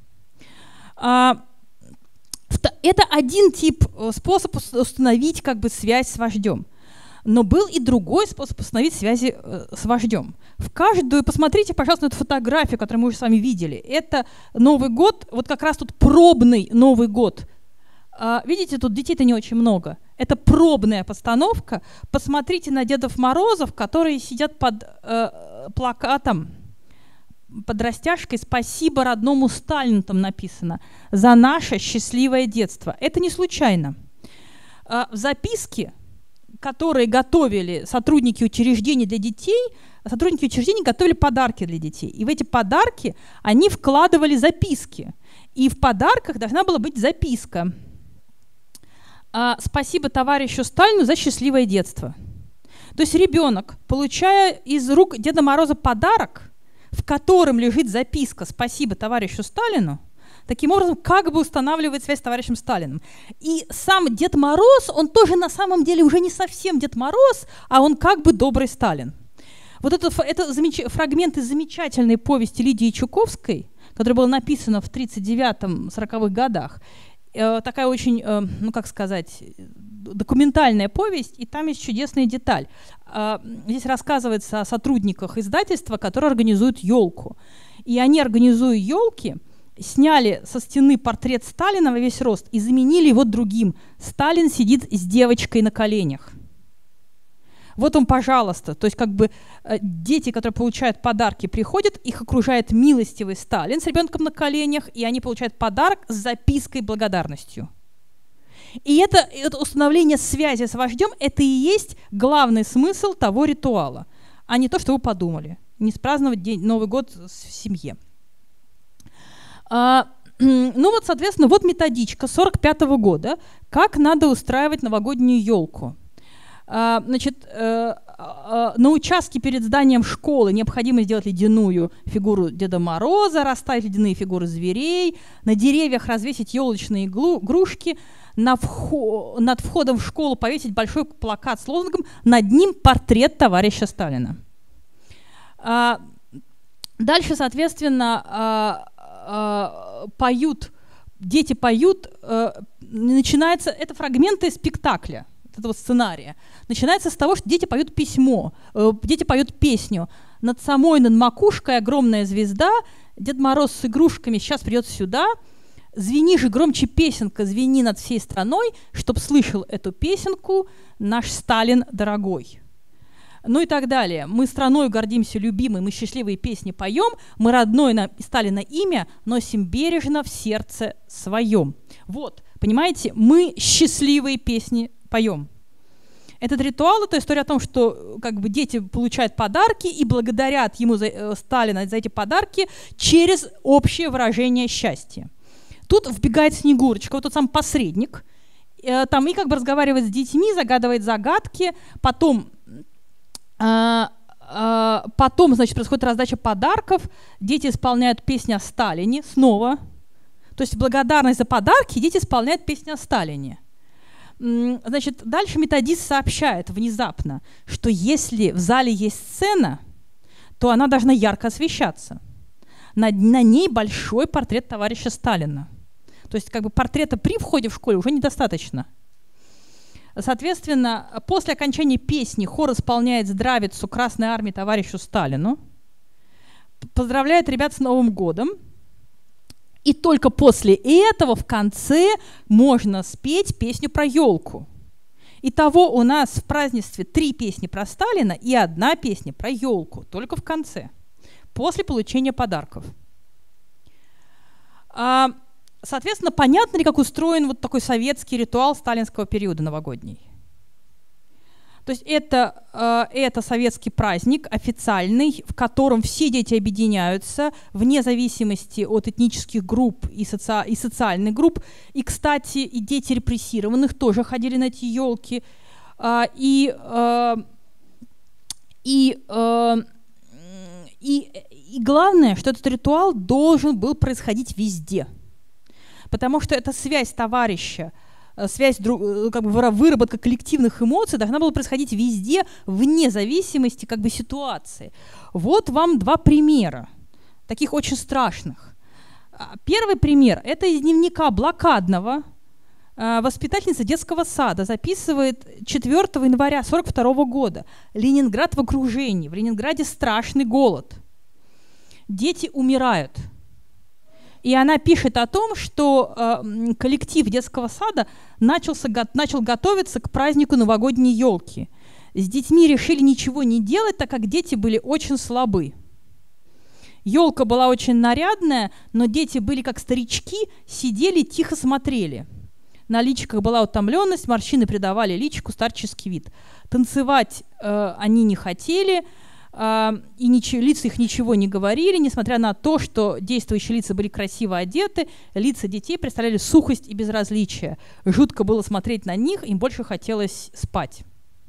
Это один тип, способ установить как бы связь с вождем. Но был и другой способ установить связи э, с вождем. В каждую, посмотрите, пожалуйста, на эту фотографию, которую мы уже с вами видели. Это Новый год, вот как раз тут пробный Новый год. А, видите, тут детей-то не очень много. Это пробная постановка. Посмотрите на Дедов Морозов, которые сидят под э, плакатом, под растяжкой «Спасибо родному Сталину» там написано, «За наше счастливое детство». Это не случайно. В записке, которые готовили сотрудники учреждений для детей, сотрудники учреждений готовили подарки для детей. И в эти подарки они вкладывали записки. И в подарках должна была быть записка: «Спасибо товарищу Сталину за счастливое детство». То есть ребенок, получая из рук Деда Мороза подарок, в котором лежит записка «Спасибо товарищу Сталину», таким образом как бы устанавливает связь с товарищем Сталиным. И сам Дед Мороз, он тоже на самом деле уже не совсем Дед Мороз, а он как бы добрый Сталин. Вот это, это замеч... фрагмент из замечательной повести Лидии Чуковской, которая была написана в тридцать девятом — сороковых годах. Э, такая очень, э, ну как сказать, документальная повесть, и там есть чудесная деталь. Здесь рассказывается о сотрудниках издательства, которые организуют елку. И они, организуя елки, сняли со стены портрет Сталина во весь рост и заменили его другим. Сталин сидит с девочкой на коленях. Вот он, пожалуйста. То есть как бы дети, которые получают подарки, приходят, их окружает милостивый Сталин с ребенком на коленях, и они получают подарок с запиской благодарностью. И это, это установление связи с вождем, это и есть главный смысл того ритуала, а не то, что вы подумали. Не спраздновать день, Новый год в семье. А, ну вот, соответственно, вот методичка сорок пятого года, как надо устраивать новогоднюю елку. А, значит, э, э, на участке перед зданием школы необходимо сделать ледяную фигуру Деда Мороза, расставить ледяные фигуры зверей, на деревьях развесить елочные игрушки, на вхо- над входом в школу повесить большой плакат с лозунгом, над ним портрет товарища Сталина. А, дальше, соответственно, а, а, поют, дети поют, а, начинается, это фрагменты спектакля, этого сценария. Начинается с того, что дети поют письмо, э, дети поют песню. Над самой, над макушкой огромная звезда, Дед Мороз с игрушками сейчас придет сюда, звени же громче песенка, звени над всей страной, чтоб слышал эту песенку наш Сталин дорогой. Ну и так далее. Мы страной гордимся любимой, мы счастливые песни поем, мы родное на Сталина имя носим бережно в сердце своем. Вот, понимаете, мы счастливые песни поем. Этот ритуал — это история о том, что как бы дети получают подарки и благодарят ему за, э, Сталина за эти подарки через общее выражение счастья. Тут вбегает Снегурочка, вот тот сам посредник, э, там и как бы разговаривает с детьми, загадывает загадки, потом, э, э, потом, значит, происходит раздача подарков, дети исполняют песню о Сталине снова, то есть в благодарность за подарки дети исполняют песню о Сталине. Значит, дальше методист сообщает внезапно, что если в зале есть сцена, то она должна ярко освещаться. На, на ней большой портрет товарища Сталина. То есть как бы портрета при входе в школу уже недостаточно. Соответственно, после окончания песни хор исполняет здравицу Красной Армии товарищу Сталину, поздравляет ребят с Новым годом, и только после этого в конце можно спеть песню про елку. Итого у нас в празднестве три песни про Сталина и одна песня про елку, только в конце, после получения подарков. А, соответственно, понятно ли, как устроен вот такой советский ритуал сталинского периода новогодний? То есть это, э, это советский праздник официальный, в котором все дети объединяются вне зависимости от этнических групп и, соци... и социальных групп. И, кстати, и дети репрессированных тоже ходили на эти елки. Э, и, э, и, э, и, и главное, что этот ритуал должен был происходить везде. Потому что эта связь товарища, связь, как бы выработка коллективных эмоций должна была происходить везде, вне зависимости как бы ситуации. Вот вам два примера, таких очень страшных. Первый пример – это из дневника блокадного. Воспитательница детского сада записывает четвёртого января сорок второго года. Ленинград в окружении. В Ленинграде страшный голод. Дети умирают. И она пишет о том, что э, коллектив детского сада начался, го, начал готовиться к празднику новогодней елки. С детьми решили ничего не делать, так как дети были очень слабы. Елка была очень нарядная, но дети были как старички, сидели, тихо смотрели. На личиках была утомленность, морщины придавали личику старческий вид. Танцевать э, они не хотели, и ничего, лица их ничего не говорили, несмотря на то, что действующие лица были красиво одеты, лица детей представляли сухость и безразличие. Жутко было смотреть на них, им больше хотелось спать.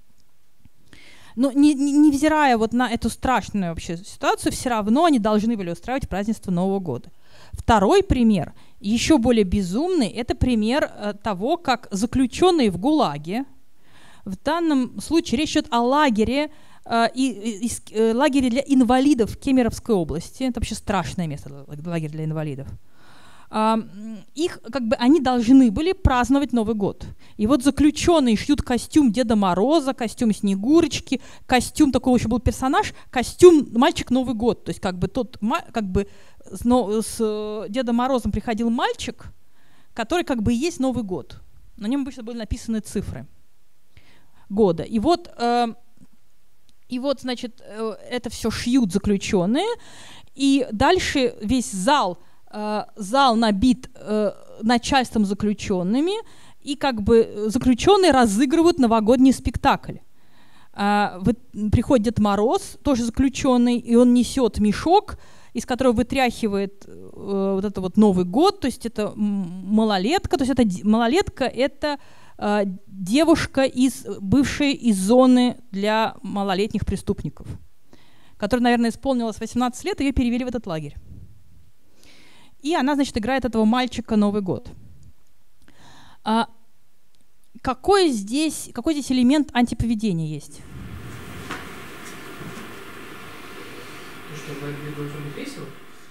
Но не, не, невзирая вот на эту страшную вообще ситуацию, все равно они должны были устраивать празднество Нового года. Второй пример, еще более безумный, это пример э, того, как заключенные в ГУЛАГе, в данном случае речь идет о лагере, И, и, и лагеря для инвалидов в Кемеровской области. Это вообще страшное место, лагерь для инвалидов. А, их, как бы, они должны были праздновать Новый год. И вот заключенные шьют костюм Деда Мороза, костюм Снегурочки, костюм, такой еще был персонаж, костюм мальчик Новый год. То есть как бы тот, как бы с, но, с Дедом Морозом приходил мальчик, который как бы и есть Новый год. На нем обычно были написаны цифры года. И вот э, И вот, значит, это все шьют заключенные, и дальше весь зал, э, зал набит э, начальством заключенными, и как бы заключенные разыгрывают новогодний спектакль. Э, вот, приходит Дед Мороз, тоже заключенный, и он несет мешок, из которого вытряхивает э, вот это вот Новый год, то есть это малолетка, то есть это малолетка — это девушка, из, бывшая из зоны для малолетних преступников, которая, наверное, исполнилась восемнадцать лет, ее перевели в этот лагерь. И она, значит, играет этого мальчика Новый год. А какой здесь, какой здесь элемент антиповедения есть? Что, должно быть весело?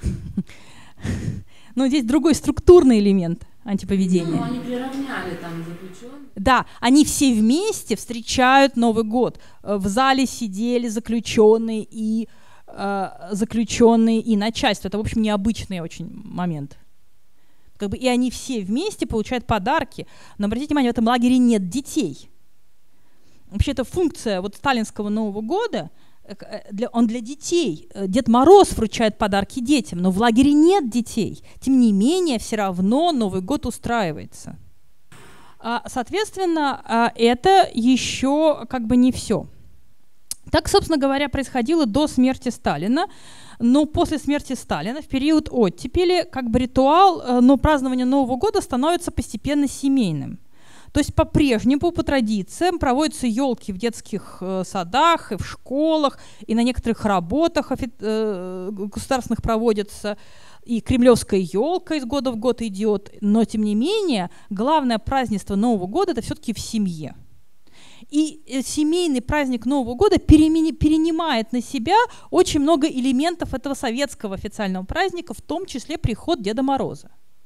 Но здесь другой структурный элемент антиповедения. Ну, они приравняли там заключенных. Да, они все вместе встречают Новый год. В зале сидели заключенные и э, заключенные и начальство. Это, в общем, необычный очень момент. Как бы и они все вместе получают подарки. Но обратите внимание, в этом лагере нет детей. Вообще, это функция вот сталинского Нового года. Для, он для детей. Дед Мороз вручает подарки детям, но в лагере нет детей. Тем не менее, все равно Новый год устраивается. Соответственно, это еще как бы не все. Так, собственно говоря, происходило до смерти Сталина. Но после смерти Сталина, в период оттепели, как бы ритуал, но празднование Нового года становится постепенно семейным. То есть по-прежнему, по традициям, проводятся елки в детских э, садах, и в школах, и на некоторых работах офи- э, государственных проводятся. И кремлевская елка из года в год идет. Но, тем не менее, главное празднество Нового года – это все-таки в семье. И э, семейный праздник Нового года перемени- перенимает на себя очень много элементов этого советского официального праздника, в том числе приход Деда Мороза.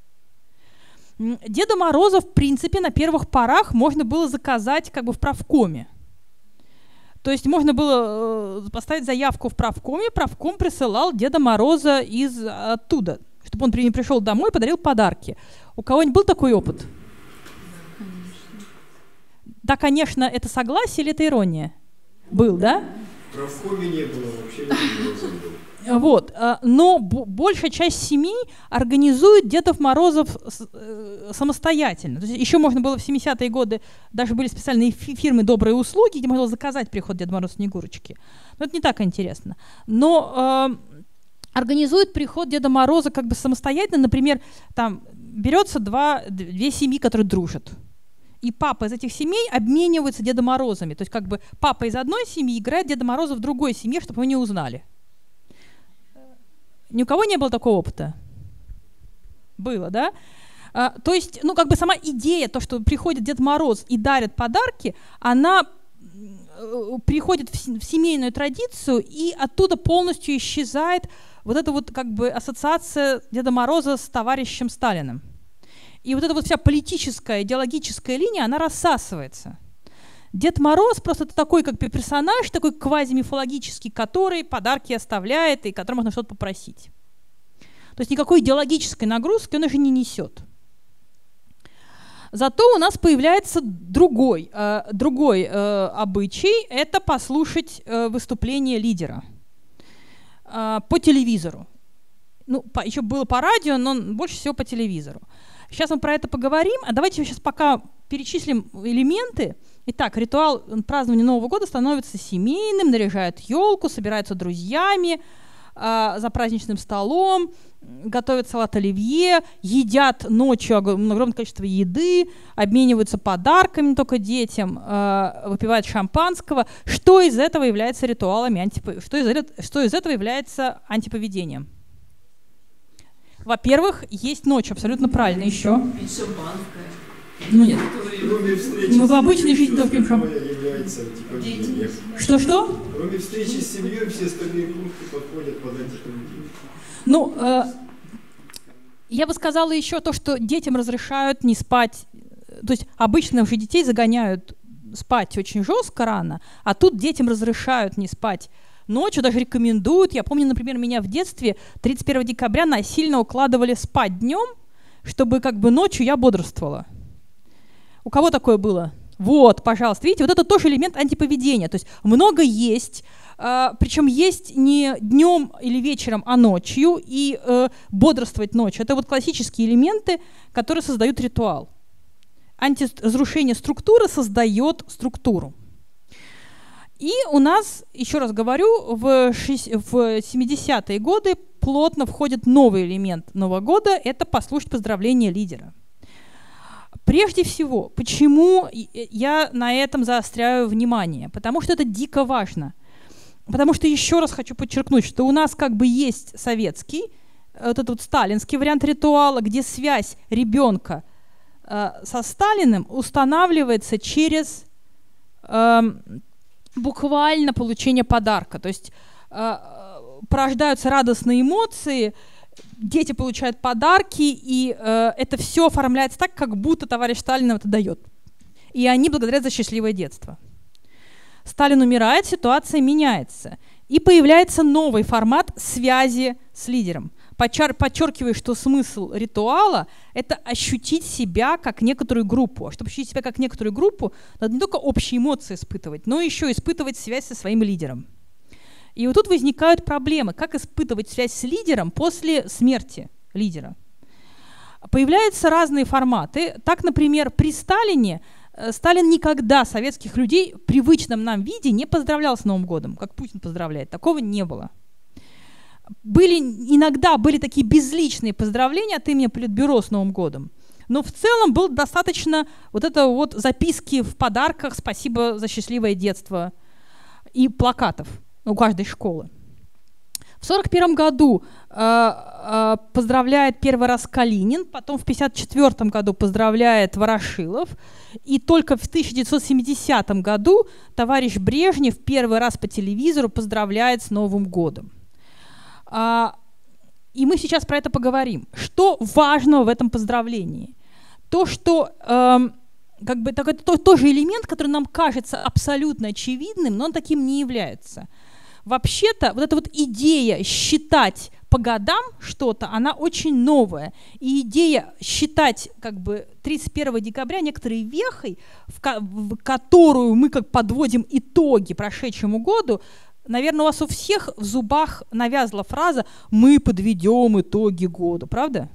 Деда Мороза, в принципе, на первых порах можно было заказать как бы в правкоме. То есть можно было э, поставить заявку в правкоме, правком присылал Деда Мороза из оттуда, чтобы он при, не пришел домой и подарил подарки. У кого-нибудь был такой опыт? Да, конечно, это согласие или это ирония? Был, да? В правкоме не было, вообще не было. Вот, но большая часть семей организует Дедов Морозов самостоятельно. То есть еще можно было в семидесятые годы, даже были специальные фирмы «Добрые услуги», где можно было заказать приход Деда Мороза Снегурочки. Но это не так интересно. Но э, организует приход Деда Мороза как бы самостоятельно. Например, там берется два, две семьи, которые дружат. И папа из этих семей обмениваются Дедом Морозами. То есть как бы папа из одной семьи играет Деда Мороза в другой семье, чтобы его не узнали. Ни у кого не было такого опыта? Было, да? А, то есть, ну, как бы сама идея, то, что приходит Дед Мороз и дарит подарки, она э, приходит в, в семейную традицию, и оттуда полностью исчезает вот эта вот как бы ассоциация Деда Мороза с товарищем Сталиным. И вот эта вот вся политическая, идеологическая линия, она рассасывается. Дед Мороз просто такой как бы персонаж, такой квазимифологический, который подарки оставляет и которому можно что-то попросить. То есть никакой идеологической нагрузки он уже не несет. Зато у нас появляется другой, э, другой э, обычай – это послушать э, выступление лидера э, по телевизору. Ну, по, еще было по радио, но больше всего по телевизору. Сейчас мы про это поговорим, а давайте сейчас пока перечислим элементы. Итак, ритуал празднования Нового года становится семейным, наряжают елку, собираются друзьями э, за праздничным столом, готовят салат оливье, едят ночью огромное количество еды, обмениваются подарками только детям, э, выпивают шампанского. Что из этого является ритуалами, антип... что, из... что из этого является антиповедением? Во-первых, есть ночь, абсолютно правильно. Еще? Пить шампанское. Ну нет. Кроме встречи Мы в с обычной жизни семьей, только что является антиповедением. Что-что? Кроме встречи с семьей, все остальные пункты подходят под антиповедение. Ну, э, я бы сказала еще то, что детям разрешают не спать. То есть обычно уже детей загоняют спать очень жестко рано, а тут детям разрешают не спать ночью, даже рекомендуют. Я помню, например, меня в детстве тридцать первого декабря насильно укладывали спать днем, чтобы как бы ночью я бодрствовала. У кого такое было? Вот, пожалуйста. Видите, вот это тоже элемент антиповедения. То есть много есть, э, причем есть не днем или вечером, а ночью, и э, бодрствовать ночью. Это вот классические элементы, которые создают ритуал. Антиразрушение структуры создает структуру. И у нас, еще раз говорю, в, в семидесятые годы плотно входит новый элемент Нового года – это послушать поздравления лидера. Прежде всего, почему я на этом заостряю внимание? Потому что это дико важно. Потому что еще раз хочу подчеркнуть, что у нас как бы есть советский, вот этот вот сталинский вариант ритуала, где связь ребенка э, со Сталиным устанавливается через э, буквально получение подарка. То есть э, порождаются радостные эмоции, дети получают подарки, и э, это все оформляется так, как будто товарищ Сталин им это дает. И они благодарят за счастливое детство. Сталин умирает, ситуация меняется. И появляется новый формат связи с лидером. Подчер- подчеркиваю, что смысл ритуала – это ощутить себя как некоторую группу. А чтобы ощутить себя как некоторую группу, надо не только общие эмоции испытывать, но еще испытывать связь со своим лидером. И вот тут возникают проблемы. Как испытывать связь с лидером после смерти лидера? Появляются разные форматы. Так, например, при Сталине Сталин никогда советских людей в привычном нам виде не поздравлял с Новым годом, как Путин поздравляет. Такого не было. Были, иногда были такие безличные поздравления от имени Политбюро с Новым годом. Но в целом был достаточно вот это вот записки в подарках «Спасибо за счастливое детство» и плакатов у каждой школы. В сорок первом году э, э, поздравляет первый раз Калинин, потом в пятьдесят четвёртом году поздравляет Ворошилов, и только в тысяча девятьсот семидесятом году товарищ Брежнев первый раз по телевизору поздравляет с Новым годом. А, и мы сейчас про это поговорим. Что важного в этом поздравлении? То, что э, как бы, так, это то, тоже элемент, который нам кажется абсолютно очевидным, но он таким не является. Вообще-то вот эта вот идея считать по годам что-то, она очень новая. И идея считать как бы тридцать первого декабря некоторой вехой, в, ко в которую мы как подводим итоги прошедшему году, наверное, у вас у всех в зубах навязла фраза «мы подведем итоги года», правда?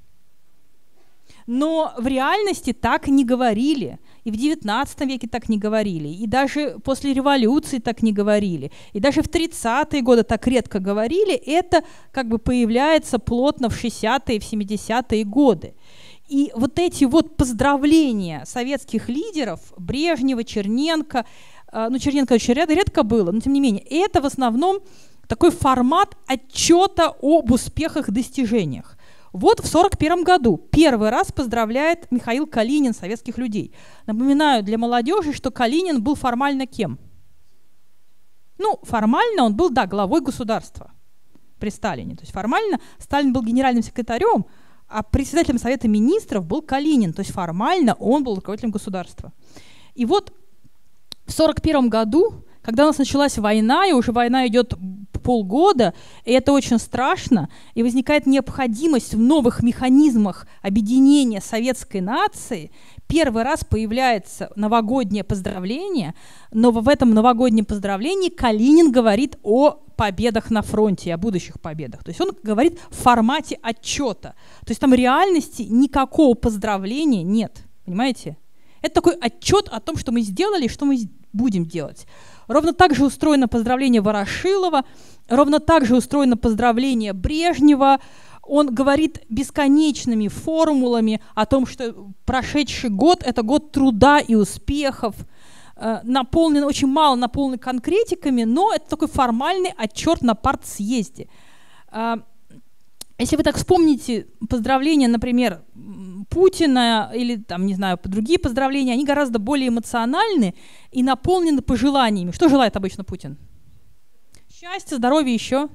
Но в реальности так не говорили. И в девятнадцатом веке так не говорили. И даже после революции так не говорили. И даже в тридцатые годы так редко говорили. Это как бы появляется плотно в шестидесятые и в семидесятые годы. И вот эти вот поздравления советских лидеров, Брежнева, Черненко, э, ну Черненко очень редко было, но тем не менее, это в основном такой формат отчета об успехах и достижениях. Вот в сорок первом году первый раз поздравляет Михаил Калинин советских людей. Напоминаю для молодежи, что Калинин был формально кем? Ну, формально он был, да, главой государства при Сталине. То есть формально Сталин был генеральным секретарем, а председателем Совета министров был Калинин. То есть формально он был руководителем государства. И вот в сорок первом году, когда у нас началась война, и уже война идет полгода, и это очень страшно, и возникает необходимость в новых механизмах объединения советской нации, первый раз появляется новогоднее поздравление, но в этом новогоднем поздравлении Калинин говорит о победах на фронте, о будущих победах. То есть он говорит в формате отчета. То есть там реальности никакого поздравления нет. Понимаете? Это такой отчет о том, что мы сделали и что мы будем делать. Ровно так же устроено поздравление Ворошилова, ровно так же устроено поздравление Брежнева. Он говорит бесконечными формулами о том, что прошедший год – это год труда и успехов, э, наполнен, очень мало наполнен конкретиками, но это такой формальный отчет на партсъезде. Э, если вы так вспомните поздравления, например, Путина или, там, не знаю, другие поздравления, они гораздо более эмоциональны и наполнены пожеланиями. Что желает обычно Путин? Счастья, здоровья еще.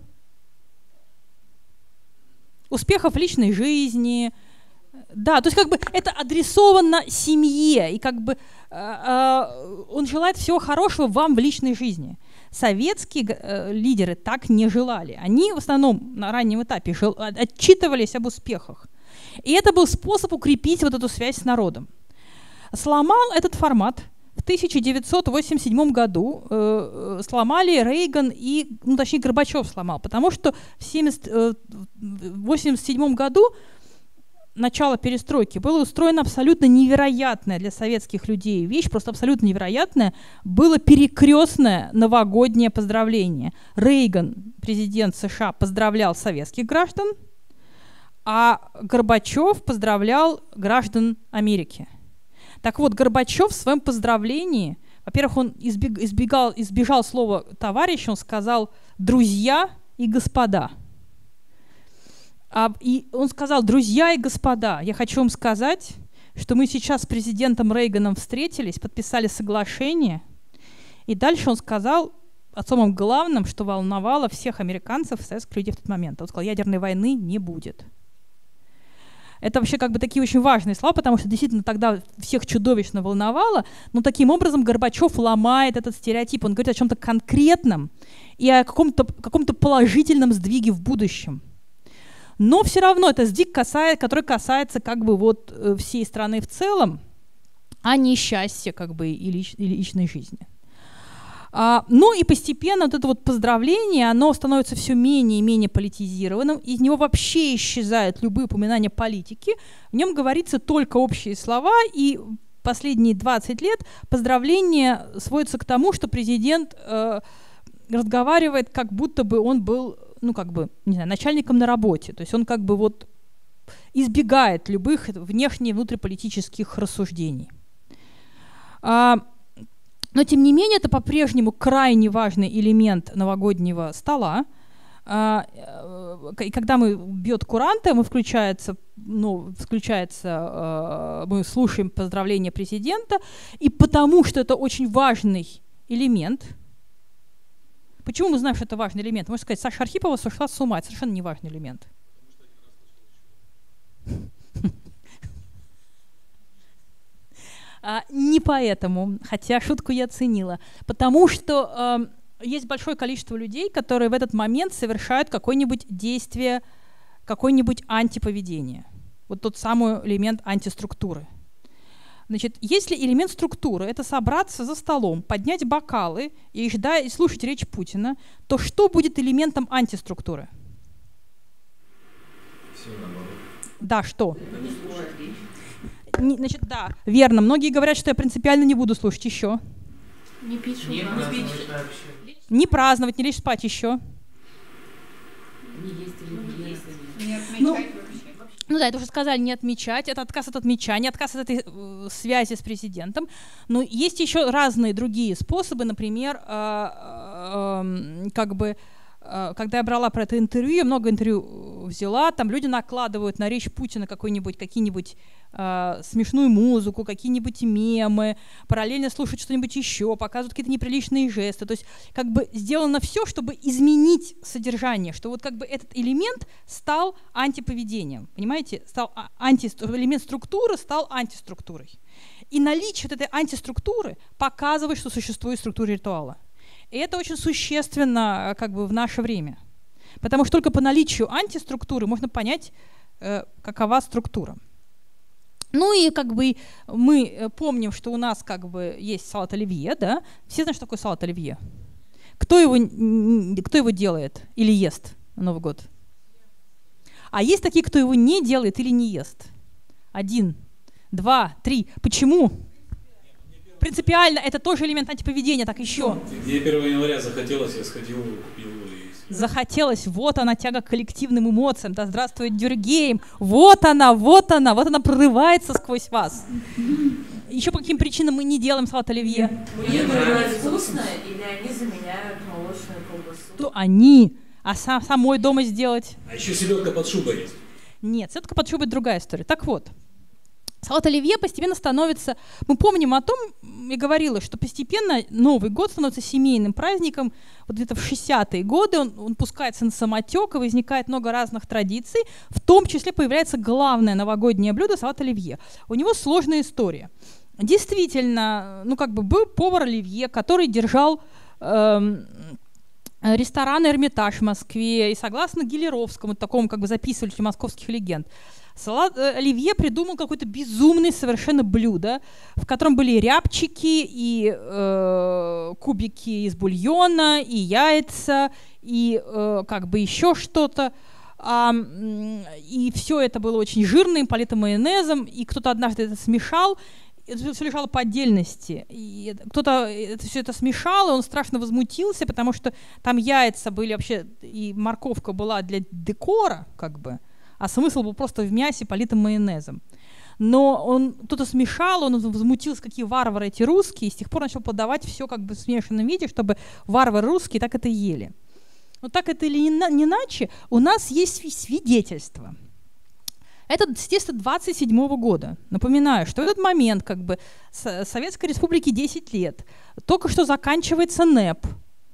Успехов в личной жизни. Да, то есть как бы это адресовано семье, и как бы э, э, он желает всего хорошего вам в личной жизни. Советские э, лидеры так не желали. Они в основном на раннем этапе жел, отчитывались об успехах. И это был способ укрепить вот эту связь с народом. Сломал этот формат в тысяча девятьсот восемьдесят седьмом году, э, сломали Рейган и, ну, точнее, Горбачев сломал, потому что в восемьдесят седьмом году, начало перестройки, было устроено абсолютно невероятная для советских людей вещь, просто абсолютно невероятная, было перекрестное новогоднее поздравление. Рейган, президент США, поздравлял советских граждан, а Горбачев поздравлял граждан Америки. Так вот, Горбачев в своем поздравлении, во-первых, он избег, избегал, избежал слова «товарищ», он сказал «друзья и господа». А, и он сказал «друзья и господа, я хочу вам сказать, что мы сейчас с президентом Рейганом встретились, подписали соглашение». И дальше он сказал о самом главном, что волновало всех американцев и советских людей в тот момент. Он сказал «ядерной войны не будет». Это вообще как бы такие очень важные слова, потому что действительно тогда всех чудовищно волновало, но таким образом Горбачев ломает этот стереотип. Он говорит о чем-то конкретном и о каком-то каком-то положительном сдвиге в будущем. Но все равно это сдвиг, касается, который касается как бы вот всей страны в целом, а не счастья как бы и, лич, и личной жизни. А, ну и постепенно вот это вот поздравление, оно становится все менее и менее политизированным, из него вообще исчезают любые упоминания политики, в нем говорится только общие слова, и последние двадцать лет поздравление сводится к тому, что президент э, разговаривает, как будто бы он был, ну как бы, не знаю, начальником на работе, то есть он как бы вот избегает любых внешне- и внутриполитических рассуждений. А, но, тем не менее, это по-прежнему крайне важный элемент новогоднего стола. А, и когда мы бьет куранта, мы включается, ну, включается, мы слушаем поздравления президента, и потому что это очень важный элемент. Почему мы знаем, что это важный элемент? Можно сказать, Саша Архипова сошла с ума, это совершенно не важный элемент. А, не поэтому, хотя шутку я оценила, потому что э, есть большое количество людей, которые в этот момент совершают какое-нибудь действие, какое-нибудь антиповедение. Вот тот самый элемент антиструктуры. Значит, если элемент структуры — это собраться за столом, поднять бокалы и, ждать, и слушать речь Путина, то что будет элементом антиструктуры? Все наоборот. Да, что? Не, значит, да, верно. Многие говорят, что я принципиально не буду слушать еще. Не пить Не шоколад. праздновать вообще. Не праздновать, не лечь спать еще. Не есть или не есть. Не отмечать Ну, вообще. Ну да, это уже сказали, не отмечать. Это отказ от отмечания, отказ от этой э, связи с президентом. Но есть еще разные другие способы. Например, э, э, как бы, э, когда я брала про это интервью, я много интервью взяла, там люди накладывают на речь Путина какой-нибудь, какие-нибудь э, смешную музыку, какие-нибудь мемы, параллельно слушают что-нибудь еще, показывают какие-то неприличные жесты. То есть как бы сделано все, чтобы изменить содержание, что вот как бы этот элемент стал антиповедением, понимаете? Стал а- анти, элемент структуры стал антиструктурой. И наличие вот этой антиструктуры показывает, что существует структура ритуала. И это очень существенно как бы в наше время. Потому что только по наличию антиструктуры можно понять, э, какова структура. Ну и как бы мы помним, что у нас как бы есть салат оливье, да? Все знают, что такое салат оливье. Кто его, кто его делает или ест на Новый год? А есть такие, кто его не делает или не ест. Один, два, три. Почему? Принципиально это тоже элемент антиповедения, так еще. Мне первого января захотелось, я сходил, купил и... Захотелось, вот она, тяга к коллективным эмоциям, да здравствует Дюргейм, вот она, вот она, вот она прорывается сквозь вас. Еще по каким причинам мы не делаем салат оливье? Мне говорят вкусно, или они заменяют молочную колбасу. То они, а сам, самой дома сделать? А еще селедка под шубой есть. Нет, селедка под шубой — другая история. Так вот, салат оливье постепенно становится... Мы помним о том, я говорила, что постепенно Новый год становится семейным праздником. Вот где-то в шестидесятые годы он, он пускается на самотек, и возникает много разных традиций. В том числе появляется главное новогоднее блюдо — салат оливье. У него сложная история. Действительно, ну как бы был повар оливье, который держал... Эм, ресторан «Эрмитаж» в Москве, и согласно Гелеровскому, такому как бы записывателю московских легенд, салат э, оливье придумал какое-то безумное совершенно блюдо, в котором были рябчики, и э, кубики из бульона, и яйца, и э, как бы еще что-то. А, и все это было очень жирным, полито майонезом, и кто-то однажды это смешал. Это все лежало по отдельности. И кто-то это, все это смешал, и он страшно возмутился, потому что там яйца были вообще, и морковка была для декора, как бы, а смысл был просто в мясе, политом майонезом. Но он кто-то смешал, он возмутился, какие варвары эти русские, и с тех пор начал подавать все как бы в смешанном виде, чтобы варвары русские так это ели. Но так это или не иначе, у нас есть свидетельства. Это, естественно, двадцать седьмого года. Напоминаю, что в этот момент как бы Советской Республике десять лет. Только что заканчивается НЭП.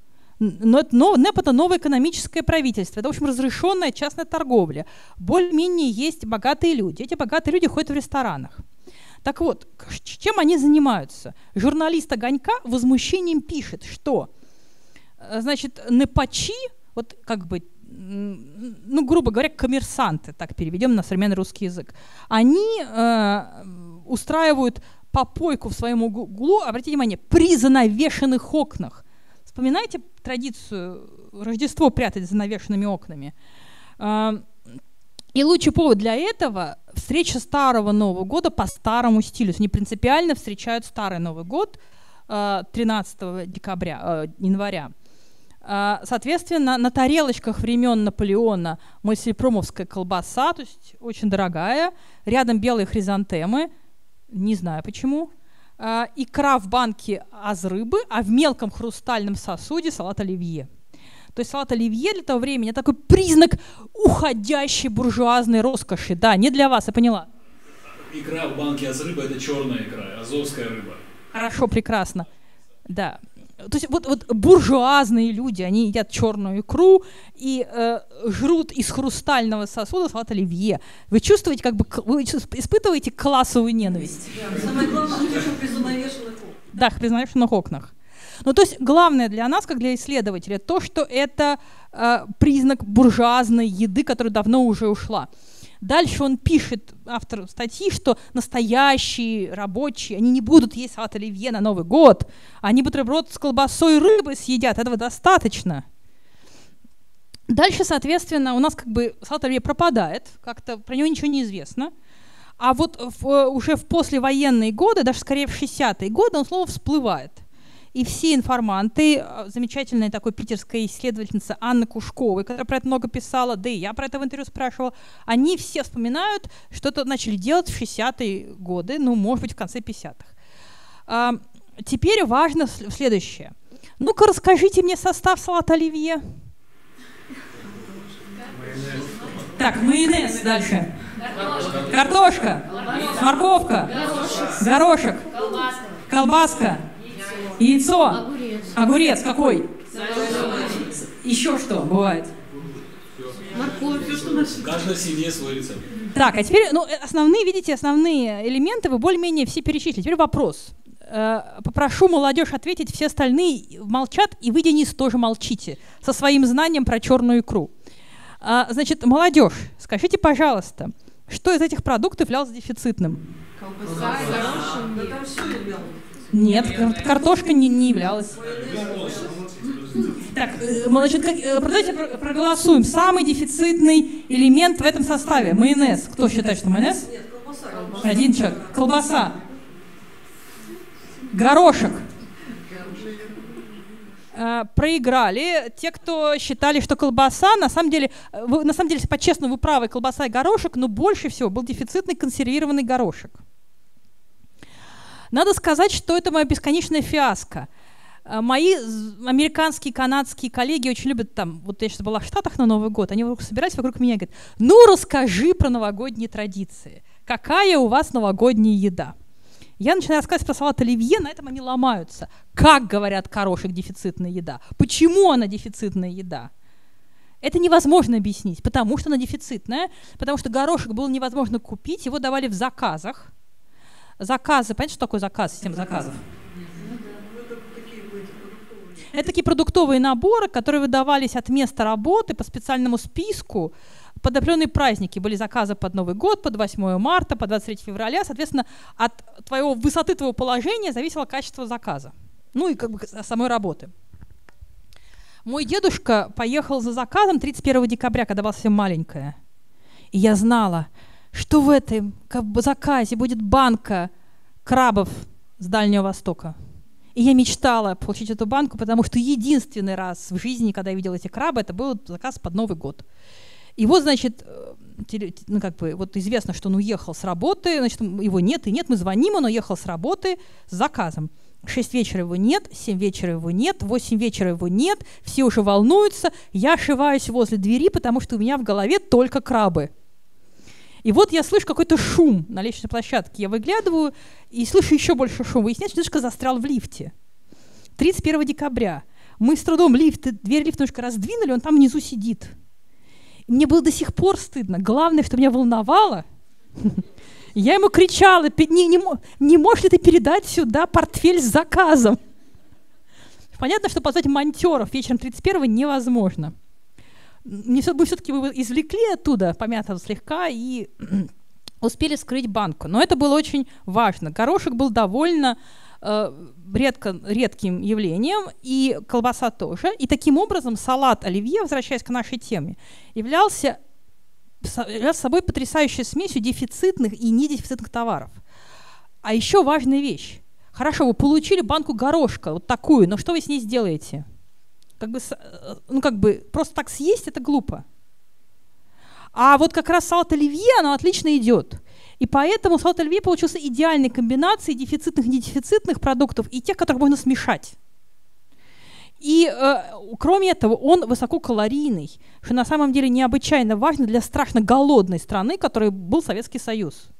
Но, но НЭП — это новое экономическое правительство. Это, в общем, разрешенная частная торговля. Более-менее есть богатые люди. Эти богатые люди ходят в ресторанах. Так вот, чем они занимаются? Журналист «Огонька» возмущением пишет, что, значит, нэпачи, вот как бы, ну, грубо говоря, коммерсанты, так переведем на современный русский язык, они э, устраивают попойку в своем углу, обратите внимание, при занавешенных окнах. Вспоминайте традицию Рождество прятать за занавешенными окнами. Э, и лучший повод для этого — встреча старого Нового года по старому стилю. Они принципиально встречают старый Новый год э, тринадцатого декабря, э, января. А, соответственно, на тарелочках времен Наполеона мальсипромовская колбаса, то есть очень дорогая, рядом белые хризантемы, не знаю почему, а, икра в банке аз рыбы, а в мелком хрустальном сосуде салат оливье. То есть салат оливье для того времени — это такой признак уходящей буржуазной роскоши. Да, не для вас, я поняла. Икра в банке аз рыба — это черная икра, азовская рыба. Хорошо, прекрасно. Да. То есть вот, вот буржуазные люди, они едят черную икру и э, жрут из хрустального сосуда салат оливье. Вы чувствуете, как бы, вы испытываете классовую ненависть? Самое главное, что при занавешенных окнах. Да, при занавешенных окнах. Ну, то есть главное для нас, как для исследователя, то, что это э, признак буржуазной еды, которая давно уже ушла. Дальше он пишет, автор статьи, что настоящие рабочие, они не будут есть салат оливье на Новый год, они бутерброд с колбасой и рыбой съедят, этого достаточно. Дальше, соответственно, у нас как бы салат оливье пропадает, как-то про него ничего не известно. А вот в, уже в послевоенные годы, даже скорее в шестидесятые годы, он снова всплывает. И все информанты, замечательная такой питерская исследовательница Анна Кушкова, которая про это много писала, да и я про это в интервью спрашивала, они все вспоминают, что это начали делать в шестидесятые годы, ну, может быть, в конце пятидесятых. А, теперь важно следующее. Ну-ка, расскажите мне состав салата оливье. Так, майонез дальше. Картошка. Картошка. Морковка. Горошек. Горошек. Колбаска. Колбаска. Яйцо. Огурец. Огурец какой? Еще что бывает? Морковь, все, что наши. В каждой семье свой рецепт. Так, а теперь, ну, основные, видите, основные элементы вы более-менее все перечислили. Теперь вопрос. Э, попрошу молодежь ответить, все остальные молчат, и вы, Денис, тоже молчите со своим знанием про черную икру. А, значит, молодежь, скажите, пожалуйста, что из этих продуктов являлось дефицитным? Колбаса, горошек. Да там все являлось. Нет, кар- картошка не, не являлась. Так, э, значит, как, э, давайте про- проголосуем. Самый дефицитный элемент в этом составе — майонез. Кто считает, что майонез? Нет, колбаса. колбаса. Один человек. Колбаса. Горошек. Э, проиграли те, кто считали, что колбаса, на самом деле, э, вы, на самом деле, по-честному, вы правы, колбаса и горошек, но больше всего был дефицитный консервированный горошек. Надо сказать, что это моя бесконечная фиаско. Э, Мои з- американские, канадские коллеги очень любят там, вот я сейчас была в Штатах на Новый год, они вокруг собираются вокруг меня и говорят: ну расскажи про новогодние традиции. Какая у вас новогодняя еда? Я начинаю рассказывать про салат оливье, на этом они ломаются. Как, говорят, горошек дефицитная еда? Почему она дефицитная еда? Это невозможно объяснить, потому что она дефицитная, потому что горошек было невозможно купить, его давали в заказах. Заказы, понимаете, что такое заказ, система заказов? Это такие продуктовые наборы, которые выдавались от места работы по специальному списку под определенные праздники. Были заказы под Новый год, под восьмое марта, под двадцать третьего февраля. Соответственно, от твоего, высоты твоего положения зависело качество заказа. Ну и как бы самой работы. Мой дедушка поехал за заказом тридцать первого декабря, когда была совсем маленькая. И я знала, что в этом как бы заказе будет банка крабов с Дальнего Востока. И я мечтала получить эту банку, потому что единственный раз в жизни, когда я видела эти крабы, это был заказ под Новый год. И вот, значит, ну, как бы, вот известно, что он уехал с работы, значит, его нет и нет, мы звоним, он уехал с работы с заказом. В шесть вечера его нет, в семь вечера его нет, в восемь вечера его нет, все уже волнуются, я ошиваюсь возле двери, потому что у меня в голове только крабы. И вот я слышу какой-то шум на лестничной площадке. Я выглядываю и слышу еще больше шума. Выясняется, что дедушка застрял в лифте. тридцать первого декабря. Мы с трудом лифт, дверь лифта немножко раздвинули, он там внизу сидит. И мне было до сих пор стыдно. Главное, что меня волновало, я ему кричала: не, не, не можешь ли ты передать сюда портфель с заказом? Понятно, что позвать монтеров вечером тридцать первого невозможно. Мы все-таки его извлекли оттуда, помятого слегка, и успели вскрыть банку. Но это было очень важно. Горошек был довольно э, редко, редким явлением, и колбаса тоже. И таким образом салат оливье, возвращаясь к нашей теме, являлся, являлся собой потрясающей смесью дефицитных и недефицитных товаров. А еще важная вещь. Хорошо, вы получили банку горошка, вот такую, но что вы с ней сделаете? Как бы, ну, как бы просто так съесть — это глупо. А вот как раз салат оливье, оно отлично идет. И поэтому салат оливье получился идеальной комбинацией дефицитных и недефицитных продуктов и тех, которых можно смешать. И э, кроме этого, он высококалорийный, что на самом деле необычайно важно для страшно голодной страны, которой был Советский Союз.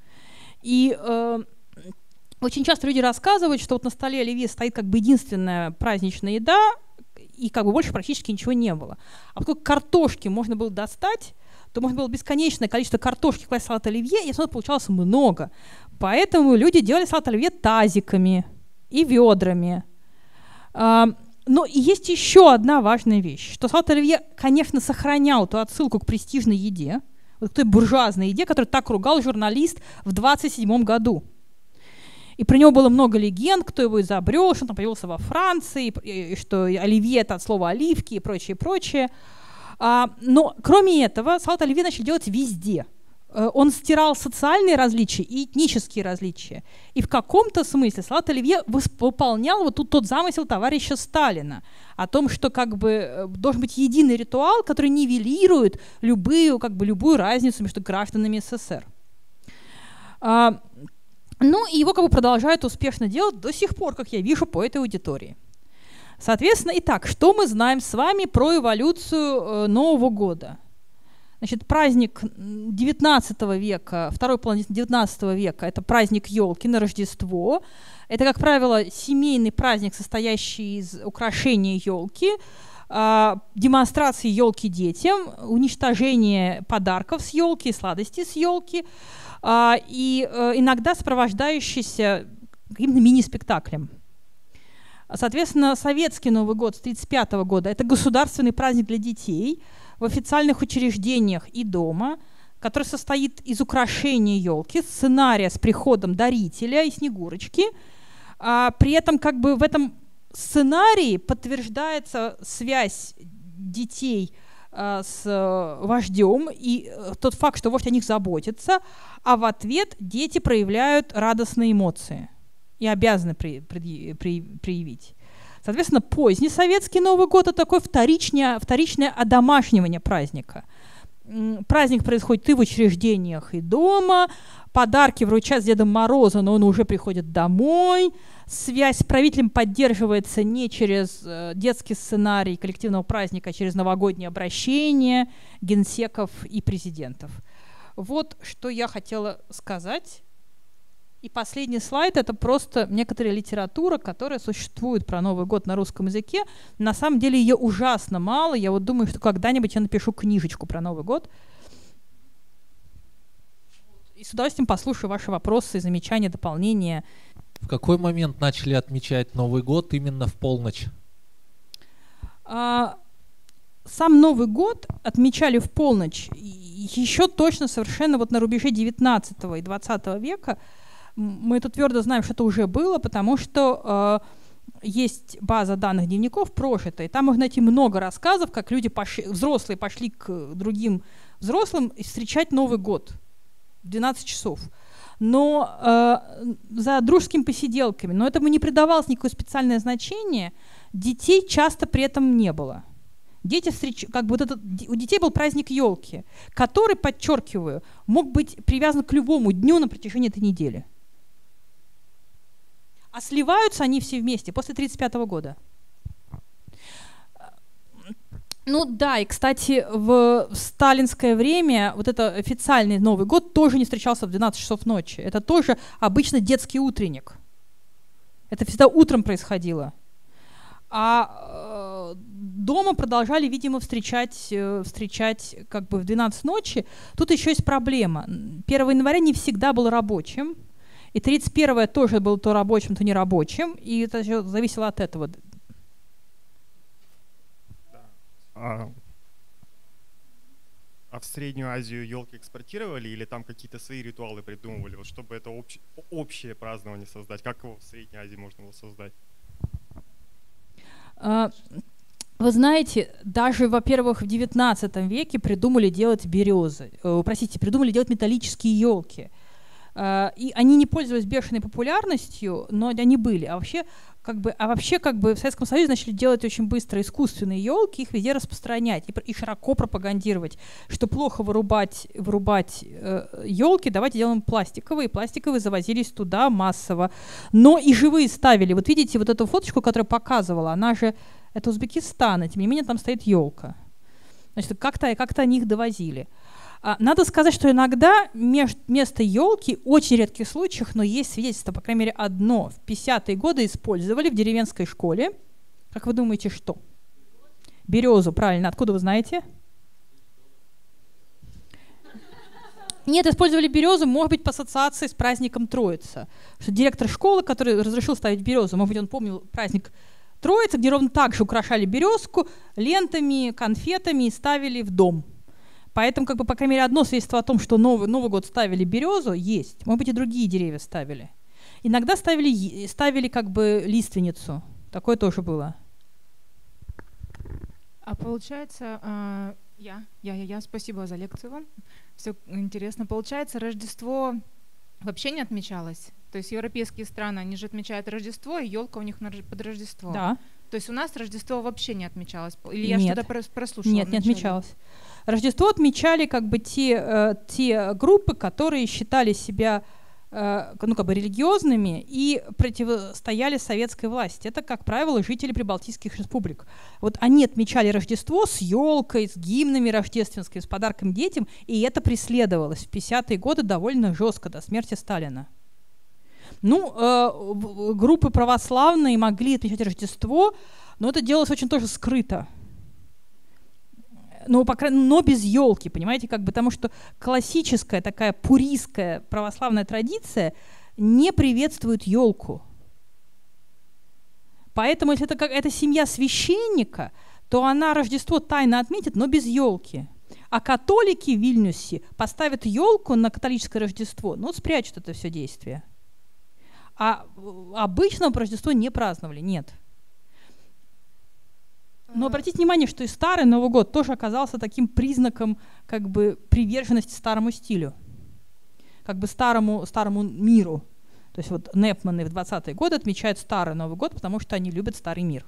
И э, очень часто люди рассказывают, что вот на столе оливье стоит как бы единственная праздничная еда, и как бы больше практически ничего не было. А поскольку картошки можно было достать, то можно было бесконечное количество картошки класть в салат оливье, и снова получалось много. Поэтому люди делали салат оливье тазиками и ведрами. А, но и есть еще одна важная вещь, что салат оливье, конечно, сохранял ту отсылку к престижной еде, вот к той буржуазной еде, которую так ругал журналист в двадцать седьмом году. И про него было много легенд, кто его изобрел, что он там появился во Франции, и, и что оливье — это от слова оливки и прочее, прочее. А, но кроме этого, салат оливье начали делать везде. Он стирал социальные различия и этнические различия. И в каком-то смысле салат оливье выполнял вот тут тот замысел товарища Сталина о том, что как бы должен быть единый ритуал, который нивелирует любую, как бы, любую разницу между гражданами СССР. А, ну и его как бы продолжают успешно делать до сих пор, как я вижу по этой аудитории. Соответственно, итак, что мы знаем с вами про эволюцию э, Нового года? Значит, праздник девятнадцатого века, второй половины девятнадцатого века, это праздник елки на Рождество. Это, как правило, семейный праздник, состоящий из украшения елки, э, демонстрации елки детям, уничтожения подарков с елки, сладостей с елки, э, и э, иногда сопровождающийся каким-то мини-спектаклем. Соответственно, советский Новый год с тысяча девятьсот тридцать пятого года – это государственный праздник для детей в официальных учреждениях и дома, который состоит из украшения елки, сценария с приходом дарителя и Снегурочки. А при этом как бы в этом сценарии подтверждается связь детей а, с а, вождем и а, тот факт, что вождь о них заботится, а в ответ дети проявляют радостные эмоции и обязаны при, при, при, проявить. Соответственно, поздний советский Новый год – это такое вторичное, вторичное одомашнивание праздника. Праздник происходит и в учреждениях, и дома. Подарки вручают Дедом Морозу, но он уже приходит домой. Связь с правителем поддерживается не через э, детский сценарий коллективного праздника, а через новогодние обращения генсеков и президентов. Вот что я хотела сказать. И последний слайд – это просто некоторая литература, которая существует про Новый год на русском языке. На самом деле ее ужасно мало. Я вот думаю, что когда-нибудь я напишу книжечку про Новый год. И с удовольствием послушаю ваши вопросы, замечания, дополнения. В какой момент начали отмечать Новый год именно в полночь? А, сам Новый год отмечали в полночь еще точно совершенно вот на рубеже девятнадцатого и двадцатого века. Мы это твердо знаем, что это уже было, потому что э, есть база данных дневников прожитой. Там можно найти много рассказов, как люди пошли, взрослые пошли к другим взрослым и встречать Новый год в двенадцать часов. Но э, за дружескими посиделками. Но этому не придавалось никакое специальное значение. Детей часто при этом не было. Дети встреч... как бы вот этот... У детей был праздник елки, который, подчеркиваю, мог быть привязан к любому дню на протяжении этой недели. А сливаются они все вместе после тридцать пятого года. Ну да, и, кстати, в сталинское время вот это официальный Новый год тоже не встречался в двенадцать часов ночи. Это тоже обычно детский утренник. Это всегда утром происходило. А э, дома продолжали, видимо, встречать, э, встречать как бы в двенадцать ночи. Тут еще есть проблема. первого января не всегда был рабочим. И тридцать первое тоже было то рабочим, то нерабочим. И это еще зависело от этого. А, а в Среднюю Азию елки экспортировали или там какие-то свои ритуалы придумывали, вот, чтобы это общ, общее празднование создать? Как его в Средней Азии можно было создать? А, вы знаете, даже, во-первых, в девятнадцатом веке придумали делать березы. Э, простите, придумали делать металлические елки. Э, и они не пользовались бешеной популярностью, но они были. А вообще, как бы, а вообще, как бы в Советском Союзе начали делать очень быстро искусственные елки, их везде распространять и, и широко пропагандировать, что плохо вырубать, вырубать э, елки, давайте делаем пластиковые. Пластиковые завозились туда массово. Но и живые ставили. Вот видите, вот эту фоточку, которую показывала, она же, это Узбекистан, и тем не менее там стоит елка. Значит, как-то, как-то они их довозили. А, надо сказать, что иногда меж, вместо елки, в очень редких случаях, но есть свидетельство, по крайней мере, одно, в пятидесятые годы использовали в деревенской школе. Как вы думаете, что? Березу, правильно. Откуда вы знаете? Нет, использовали березу, может быть, по ассоциации с праздником Троица. Что директор школы, который разрешил ставить березу, может быть, он помнил праздник Троицы, где ровно так же украшали березку лентами, конфетами и ставили в дом. Поэтому, как бы, по крайней мере, одно свидетельство о том, что Новый, Новый год ставили березу, есть. Может быть, и другие деревья ставили. Иногда ставили, ставили как бы лиственницу. Такое тоже было. А получается, э, я, я, я, я, спасибо за лекцию вам. Все интересно. Получается, Рождество вообще не отмечалось? То есть европейские страны, они же отмечают Рождество, и елка у них на, под Рождество. Да. То есть у нас Рождество вообще не отмечалось? Или я Нет. что-то прослушала? Нет, не отмечалось. Рождество отмечали как бы те, э, те группы, которые считали себя э, ну, как бы религиозными и противостояли советской власти. Это, как правило, жители прибалтийских республик. Вот они отмечали Рождество с елкой, с гимнами рождественскими, с подарками детям, и это преследовалось в пятидесятые годы довольно жестко, до смерти Сталина. Ну, э, группы православные могли отмечать Рождество, но это делалось очень тоже скрыто. Но, по крайней мере, но без елки, понимаете, как бы, потому что классическая такая пуристская православная традиция не приветствует елку. Поэтому, если это, как, это семья священника, то она Рождество тайно отметит, но без елки. А католики в Вильнюсе поставят елку на католическое Рождество, но спрячут это все действие. А обычно Рождество не праздновали, нет. Но обратите внимание, что и старый Новый год тоже оказался таким признаком как бы приверженности старому стилю, как бы старому, старому миру. То есть вот Непманы в двадцатые годы отмечают старый Новый год, потому что они любят старый мир.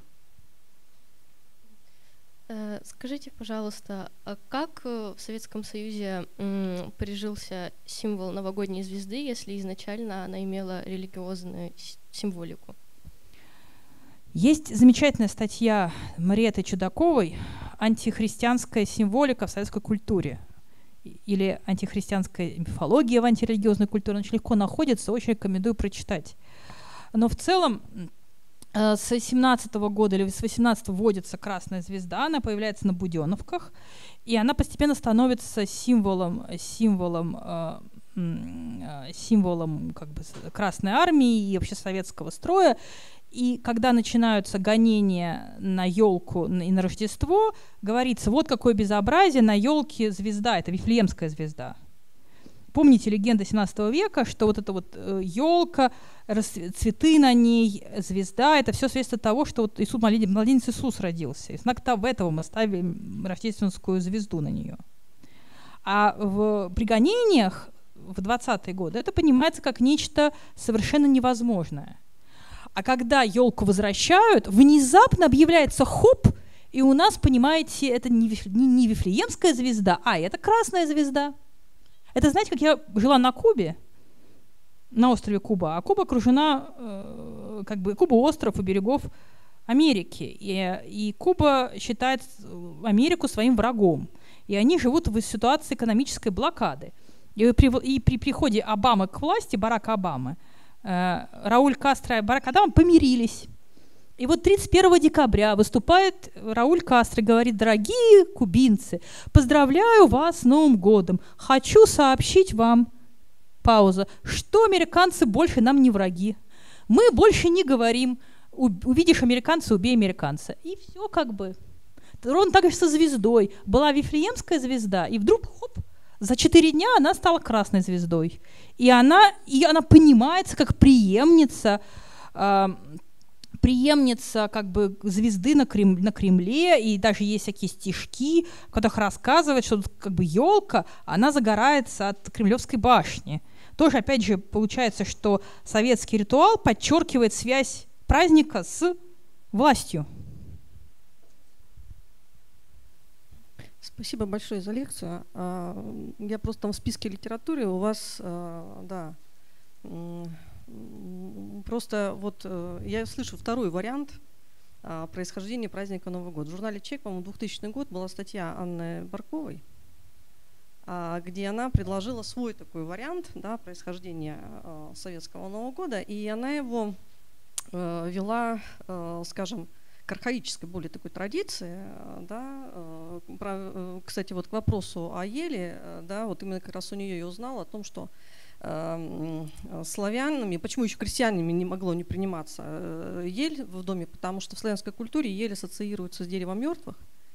Скажите, пожалуйста, а как в Советском Союзе м, прижился символ новогодней звезды, если изначально она имела религиозную символику? Есть замечательная статья Мариэтты Чудаковой «Антихристианская символика в советской культуре» или «Антихристианская мифология в антирелигиозной культуре». Она очень легко находится, очень рекомендую прочитать. Но в целом с семнадцатого года или с восемнадцатого вводится красная звезда, она появляется на буденовках, и она постепенно становится символом, символом, э, символом как бы Красной Армии и вообще советского строя. И когда начинаются гонения на елку и на Рождество, говорится, вот какое безобразие, на елке звезда, это Вифлеемская звезда. Помните легенды семнадцатого века, что вот эта вот елка, цветы на ней, звезда, это все свидетельствует того, что вот Иисус, младенец Иисус родился. И знак того этого мы ставим рождественскую звезду на нее. А в пригонениях в двадцатые годы это понимается как нечто совершенно невозможное. А когда елку возвращают, внезапно объявляется хоп, и у нас, понимаете, это не, не, не Вифлеемская звезда, а это красная звезда. Это, знаете, как я жила на Кубе, на острове Куба, а Куба окружена, э, как бы, Куба остров у берегов Америки, и, и Куба считает Америку своим врагом, и они живут в ситуации экономической блокады. И при, и при приходе Обамы к власти, Барака Обамы, э, Рауль Кастро и Барак Обама помирились. И вот тридцать первого декабря выступает Рауль Кастро и говорит: дорогие кубинцы, поздравляю вас с Новым годом. Хочу сообщить вам, пауза, что американцы больше нам не враги. Мы больше не говорим, увидишь американца, убей американца. И все как бы. Ровно так же со звездой. Была Вифлеемская звезда, и вдруг, хоп, за четыре дня она стала красной звездой. И она, и она понимается как преемница, э, преемница как бы звезды на, Крем, на Кремле, и даже есть всякие стишки, в которых рассказывают, что как бы елка, она загорается от Кремлевской башни. тоже, опять же, получается, что советский ритуал подчеркивает связь праздника с властью. Спасибо большое за лекцию. Я просто там в списке литературы у вас, да, просто вот я слышу второй вариант происхождения праздника Нового года. В журнале «Чек», по-моему, двухтысячный год была статья Анны Барковой, где она предложила свой такой вариант, да, происхождения советского Нового года, и она его вела, скажем, к архаической более такой традиции, да, про, кстати, вот к вопросу о еле, да, вот именно как раз у нее я узнала о том, что э, славянами, почему еще крестьянами не могло не приниматься э, ель в доме, потому что в славянской культуре ель ассоциируется с деревом мертвых.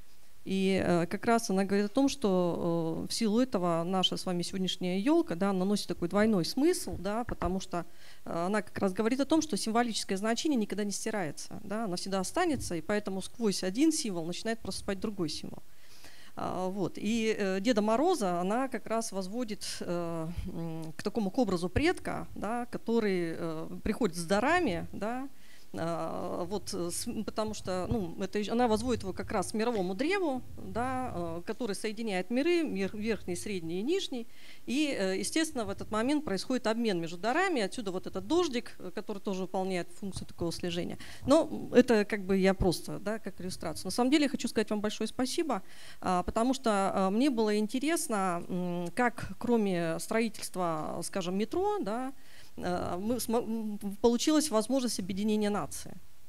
И э, как раз она говорит о том, что э, в силу этого наша с вами сегодняшняя елка, да, наносит такой двойной смысл, да, потому что э, она как раз говорит о том, что символическое значение никогда не стирается, да, оно всегда останется, и поэтому сквозь один символ начинает проступать другой символ. А, вот. И э, Деда Мороза она как раз возводит э, к такому к образу предка, да, который э, приходит с дарами, да, вот, потому что ну, это, она возводит его как раз к мировому древу, да, который соединяет миры, мир верхний, средний и нижний. И, естественно, в этот момент происходит обмен между дарами. Отсюда вот этот дождик, который тоже выполняет функцию такого слежения. Но это как бы я просто, да, как иллюстрацию. На самом деле я хочу сказать вам большое спасибо, потому что мне было интересно, как кроме строительства, скажем, метро, да, Мы, получилась возможность объединения нации.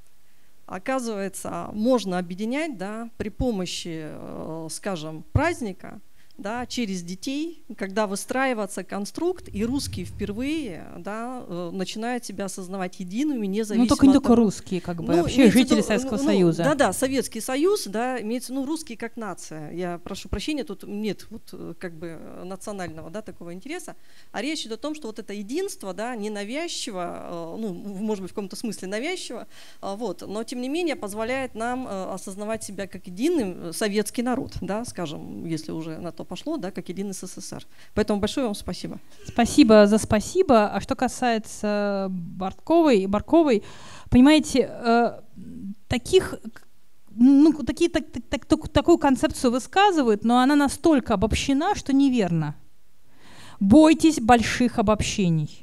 Оказывается, можно объединять, да, при помощи, скажем, праздника, да, через детей, когда выстраивается конструкт, и русские впервые, да, начинают себя осознавать едиными, независимо ну, только не от только того, русские, как бы, ну, вообще жители виду, Советского ну, Союза. Да-да, Советский Союз, да, имеется, ну, русские как нация. Я прошу прощения, тут нет вот как бы национального, да, такого интереса. А речь идет о том, что вот это единство, да, ненавязчиво, ну, может быть, в каком-то смысле навязчиво, вот, но тем не менее позволяет нам осознавать себя как единым советский народ, да, скажем, если уже на то пошло, да, как единый СССР. Поэтому большое вам спасибо. Спасибо за спасибо. А что касается Барковой, Барковой, понимаете, э, таких, ну, такие, так, так, так, такую концепцию высказывают, но она настолько обобщена, что неверно. Бойтесь больших обобщений.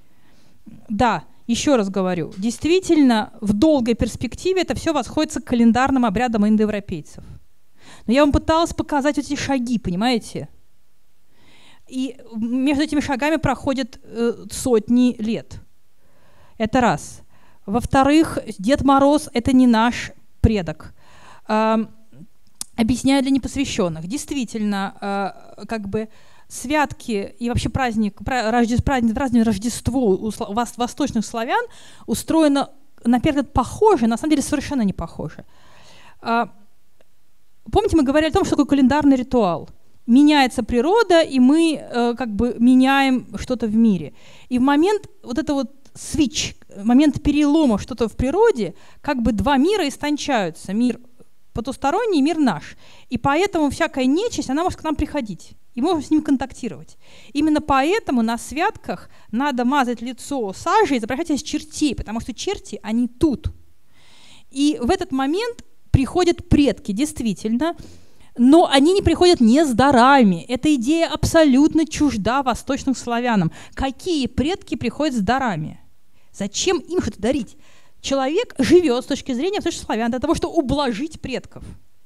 Да, еще раз говорю, действительно, в долгой перспективе это все восходится к календарным обрядам индоевропейцев. Но я вам пыталась показать эти шаги, понимаете? И между этими шагами проходят э, сотни лет. Это раз. Во-вторых, Дед Мороз — это не наш предок. Э, объясняю для непосвященных. Действительно, э, как бы святки и вообще праздник, праздник, праздник Рождество у восточных славян устроено, на первый взгляд, похоже, на самом деле совершенно не похоже. Э, помните, мы говорили о том, что такое календарный ритуал. Меняется природа, и мы э, как бы меняем что-то в мире. И в момент вот это вот switch, момент перелома что-то в природе, как бы два мира истончаются. Мир потусторонний и мир наш. И поэтому всякая нечисть, она может к нам приходить. И мы можем с ним контактировать. Именно поэтому на святках надо мазать лицо сажей и изображать из чертей, потому что черти, они тут. И в этот момент приходят предки, действительно. Но они не приходят не с дарами. Эта идея абсолютно чужда восточным славянам. Какие предки приходят с дарами? Зачем им что-то дарить? Человек живет с точки зрения восточных славян для того, чтобы ублажить предков.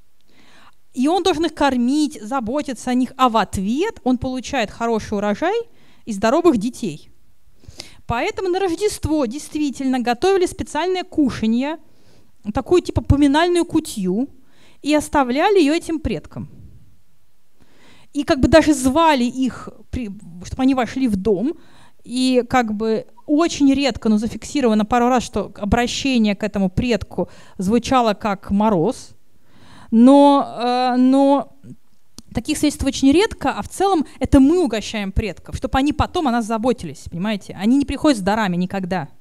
И он должен их кормить, заботиться о них, а в ответ он получает хороший урожай и здоровых детей. Поэтому на Рождество действительно готовили специальное кушанье, такую типа поминальную кутью, и оставляли ее этим предкам. И как бы даже звали их, чтобы они вошли в дом, и как бы очень редко, но зафиксировано пару раз, что обращение к этому предку звучало как «Мороз», но, но таких свидетельств очень редко, а в целом это мы угощаем предков, чтобы они потом о нас заботились, понимаете? Они не приходят с дарами никогда.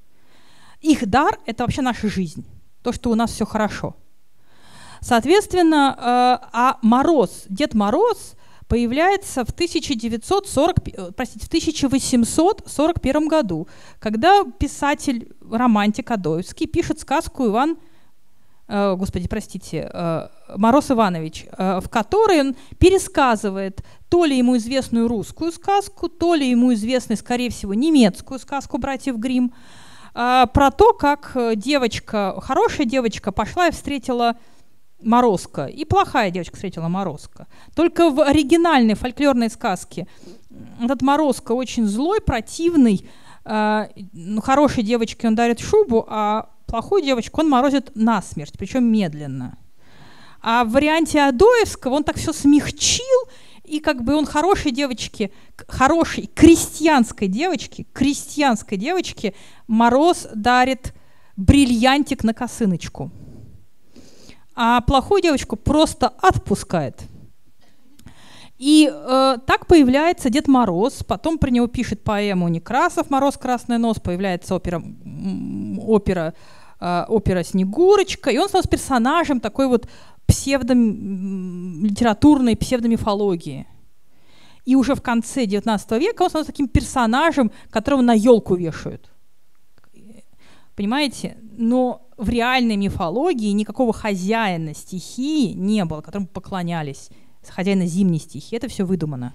Их дар — это вообще наша жизнь, то, что у нас все хорошо. Соответственно, э, а Мороз, Дед Мороз появляется в, тысяча девятьсот сорок, простите, в тысяча восемьсот сорок первом году, когда писатель-романтик Адоевский пишет сказку «Иван», э, господи, простите, э, Мороз Иванович, э, в которой он пересказывает то ли ему известную русскую сказку, то ли ему известную, скорее всего, немецкую сказку братьев Гримм, э, про то, как девочка, хорошая девочка пошла и встретила Морозко, и плохая девочка встретила Морозко. Только в оригинальной фольклорной сказке этот Морозко очень злой, противный, э, ну, хорошей девочке он дарит шубу, а плохую девочку он морозит насмерть, причем медленно. А в варианте Адоевского он так все смягчил, и как бы он хорошей девочке, хорошей крестьянской девочке, крестьянской девочке Мороз дарит бриллиантик на косыночку. А плохую девочку просто отпускает. И э, так появляется Дед Мороз, потом про него пишет поэму Некрасов «Мороз, красный нос», появляется опера, опера, э, опера «Снегурочка», и он становится персонажем такой вот псевдолитературной псевдомифологии. И уже в конце девятнадцатого века он становится таким персонажем, которого на елку вешают. Понимаете? Но в реальной мифологии никакого хозяина стихии не было, которому поклонялись, хозяина зимней стихии. Это все выдумано.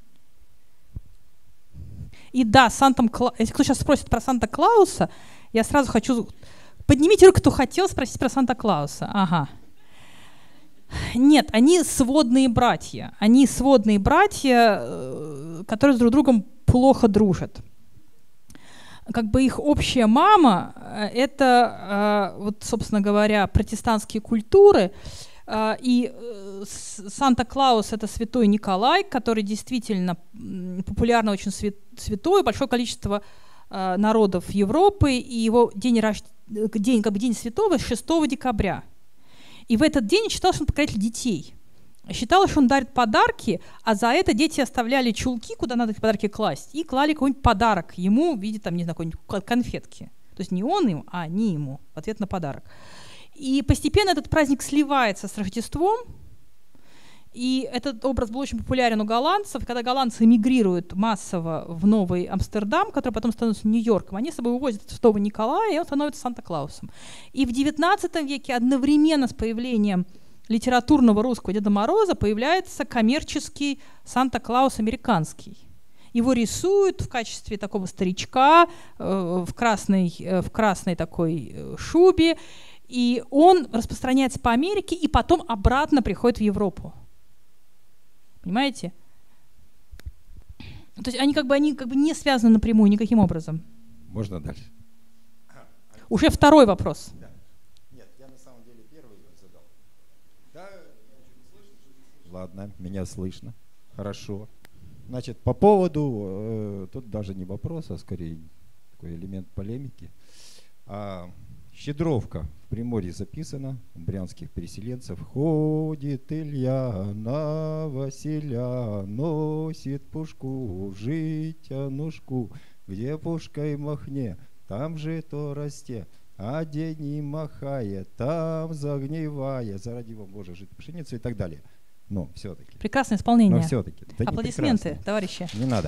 И да, Сантом Кла... если кто сейчас спросит про Санта-Клауса, я сразу хочу... Поднимите руку, кто хотел спросить про Санта-Клауса. Ага. Нет, они сводные братья. Они сводные братья, которые друг с другом плохо дружат. Как бы их общая мама — это, вот, собственно говоря, протестантские культуры, и Санта-Клаус — это святой Николай, который действительно популярно очень святой, большое количество народов Европы, и его день, день, как бы день святого шестого декабря. И в этот день считалось, что он покоритель детей. Считалось, что он дарит подарки, а за это дети оставляли чулки, куда надо эти подарки класть, и клали какой-нибудь подарок ему в виде, там, не знаю, какой-нибудь конфетки. То есть не он им, а они ему в ответ на подарок. И постепенно этот праздник сливается с Рождеством, и этот образ был очень популярен у голландцев. Когда голландцы эмигрируют массово в Новый Амстердам, который потом становится Нью-Йорком, они с собой увозят Святого Николая, и он становится Санта-Клаусом. И в девятнадцатом веке одновременно с появлением литературного русского Деда Мороза появляется коммерческий Санта-Клаус американский. Его рисуют в качестве такого старичка э, в, красной, э, в красной такой э, шубе, и он распространяется по Америке и потом обратно приходит в Европу. Понимаете? То есть они как бы, они как бы не связаны напрямую никаким образом. Можно дальше? Уже второй вопрос. Да. Нет, я на самом деле первый задал. Да, ладно, меня слышно. Хорошо. Значит, по поводу, э, тут даже не вопрос, а скорее такой элемент полемики. А, щедровка в Приморье записана, у брянских переселенцев. Ходит Илья на Василя, носит пушку, житянушку, где пушкой махне, там же то расте, а день не махает, там загнивая, заради вам Боже, жить пшеницу и так далее. Но все-таки. Прекрасное исполнение. Но все-таки. Да аплодисменты, товарищи. Не надо.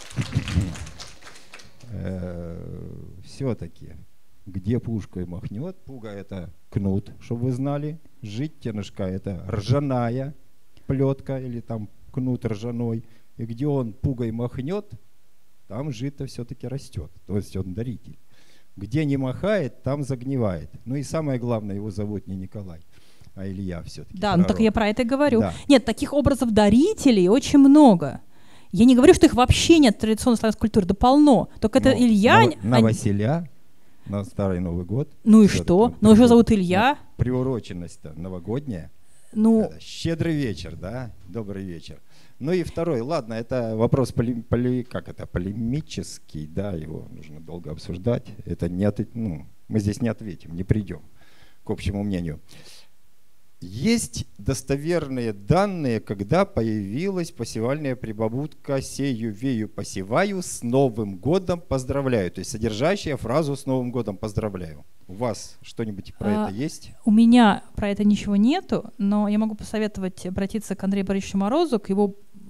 Все-таки. Где пушкой махнет, пуга — это кнут, чтобы вы знали. Житянушка — это ржаная плетка или там кнут ржаной. И где он пугой махнет, там жито все-таки растет. То есть он даритель. Где не махает, там загнивает. Ну и самое главное, его зовут не Николай, а Илья все-таки. Да, пророк. Ну так я про это и говорю. Да. Нет, таких образов дарителей очень много. Я не говорю, что их вообще нет в традиционной славянской культуре, да полно. Только Но это Илья... На, на они... Василя, на Старый Новый год. Ну и что? Ну его зовут Илья. Ну, приуроченность-то новогодняя. Ну... Это щедрый вечер, да? Добрый вечер. Ну и второй, ладно, это вопрос поли, поли, как это, полемический, да, его нужно долго обсуждать. Это не от, ну, мы здесь не ответим, не придем к общему мнению. Есть достоверные данные, когда появилась посевальная прибабутка «сею, вею, посеваю, с Новым годом поздравляю», то есть содержащая фразу «с Новым годом поздравляю». У вас что-нибудь про а, это есть? У меня про это ничего нету, но я могу посоветовать обратиться к Андрею Борисовичу Морозу, к его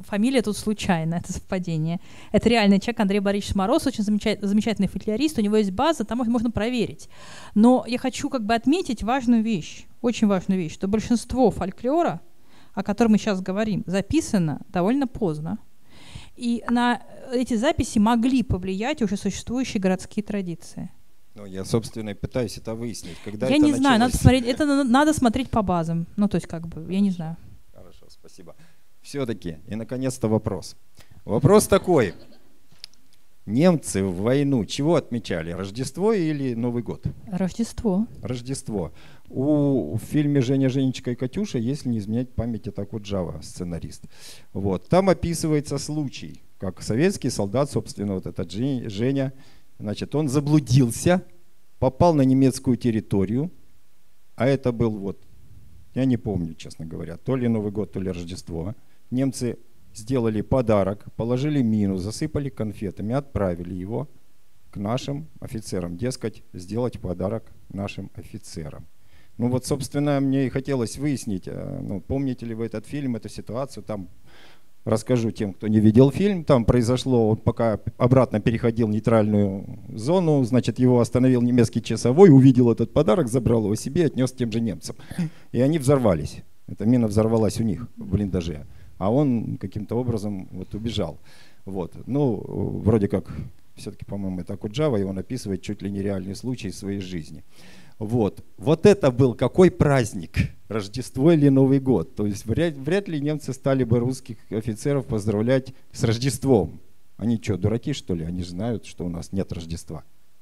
фамилия тут случайно, это совпадение. Это реальный человек Андрей Борисович Мороз, очень замечательный, замечательный фольклорист, у него есть база, там можно проверить. Но я хочу как бы отметить важную вещь, очень важную вещь, что большинство фольклора, о котором мы сейчас говорим, записано довольно поздно. И на эти записи могли повлиять уже существующие городские традиции. Ну, я, собственно, и пытаюсь это выяснить. Когда я это не началось... знаю, надо смотреть, это надо смотреть по базам. Ну, то есть, как бы, я не знаю. Хорошо, спасибо. Все-таки, и наконец-то вопрос. Вопрос такой. Немцы в войну чего отмечали? Рождество или Новый год? Рождество. Рождество. У, в фильме «Женя, Женечка и Катюша», если не изменять память, это Акуджава, сценарист. Вот. Там описывается случай, как советский солдат, собственно, вот этот Женя, значит, он заблудился, попал на немецкую территорию, а это был вот, я не помню, честно говоря, то ли Новый год, то ли Рождество. Немцы сделали подарок, положили мину, засыпали конфетами, отправили его к нашим офицерам, дескать, сделать подарок нашим офицерам. Ну вот, собственно, мне и хотелось выяснить, ну, помните ли вы этот фильм, эту ситуацию, там расскажу тем, кто не видел фильм, там произошло, он пока обратно переходил в нейтральную зону, значит, его остановил немецкий часовой, увидел этот подарок, забрал его себе и отнес тем же немцам. И они взорвались. Эта мина взорвалась у них в блиндаже. А он каким-то образом вот убежал. Вот. Ну, вроде как, все-таки, по-моему, это Акуджава, и он описывает чуть ли не реальный случай из своей жизни. Вот. Вот это был какой праздник? Рождество или Новый год? То есть вряд, вряд ли немцы стали бы русских офицеров поздравлять с Рождеством. Они что, дураки, что ли? Они же знают, что у нас нет Рождества.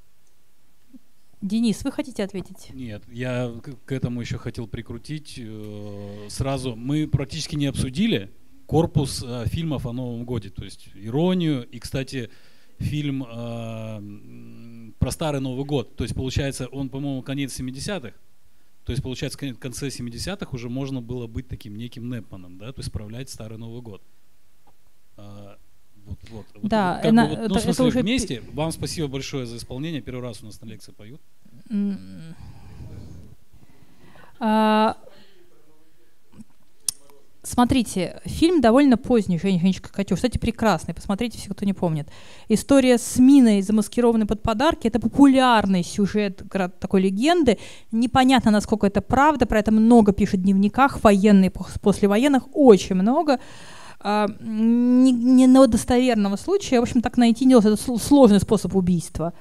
Денис, вы хотите ответить? Нет, я к этому еще хотел прикрутить э, сразу. Мы практически не обсудили корпус э, фильмов о Новом годе, то есть иронию и, кстати, фильм э, про Старый Новый год. То есть получается, он, по-моему, конец семидесятых. То есть получается, в конце семидесятых уже можно было быть таким неким Непманом, да, то есть справлять Старый Новый год. Э, вот, вот. Да, вот, на, бы, вот, ну, это, в смысле, это уже вместе. Вам спасибо большое за исполнение. Первый раз у нас на лекции поют. А, смотрите, фильм довольно поздний, «Женя, Женечка, Катюша». Кстати, прекрасный. Посмотрите, все, кто не помнит. История с миной, замаскированной под подарки. Это популярный сюжет такой легенды. Непонятно, насколько это правда. Про это много пишет в дневниках. Военные, послевоенных. Очень много. Не, не на достоверного случая, в общем, так найти не удалось. Это сложный способ убийства.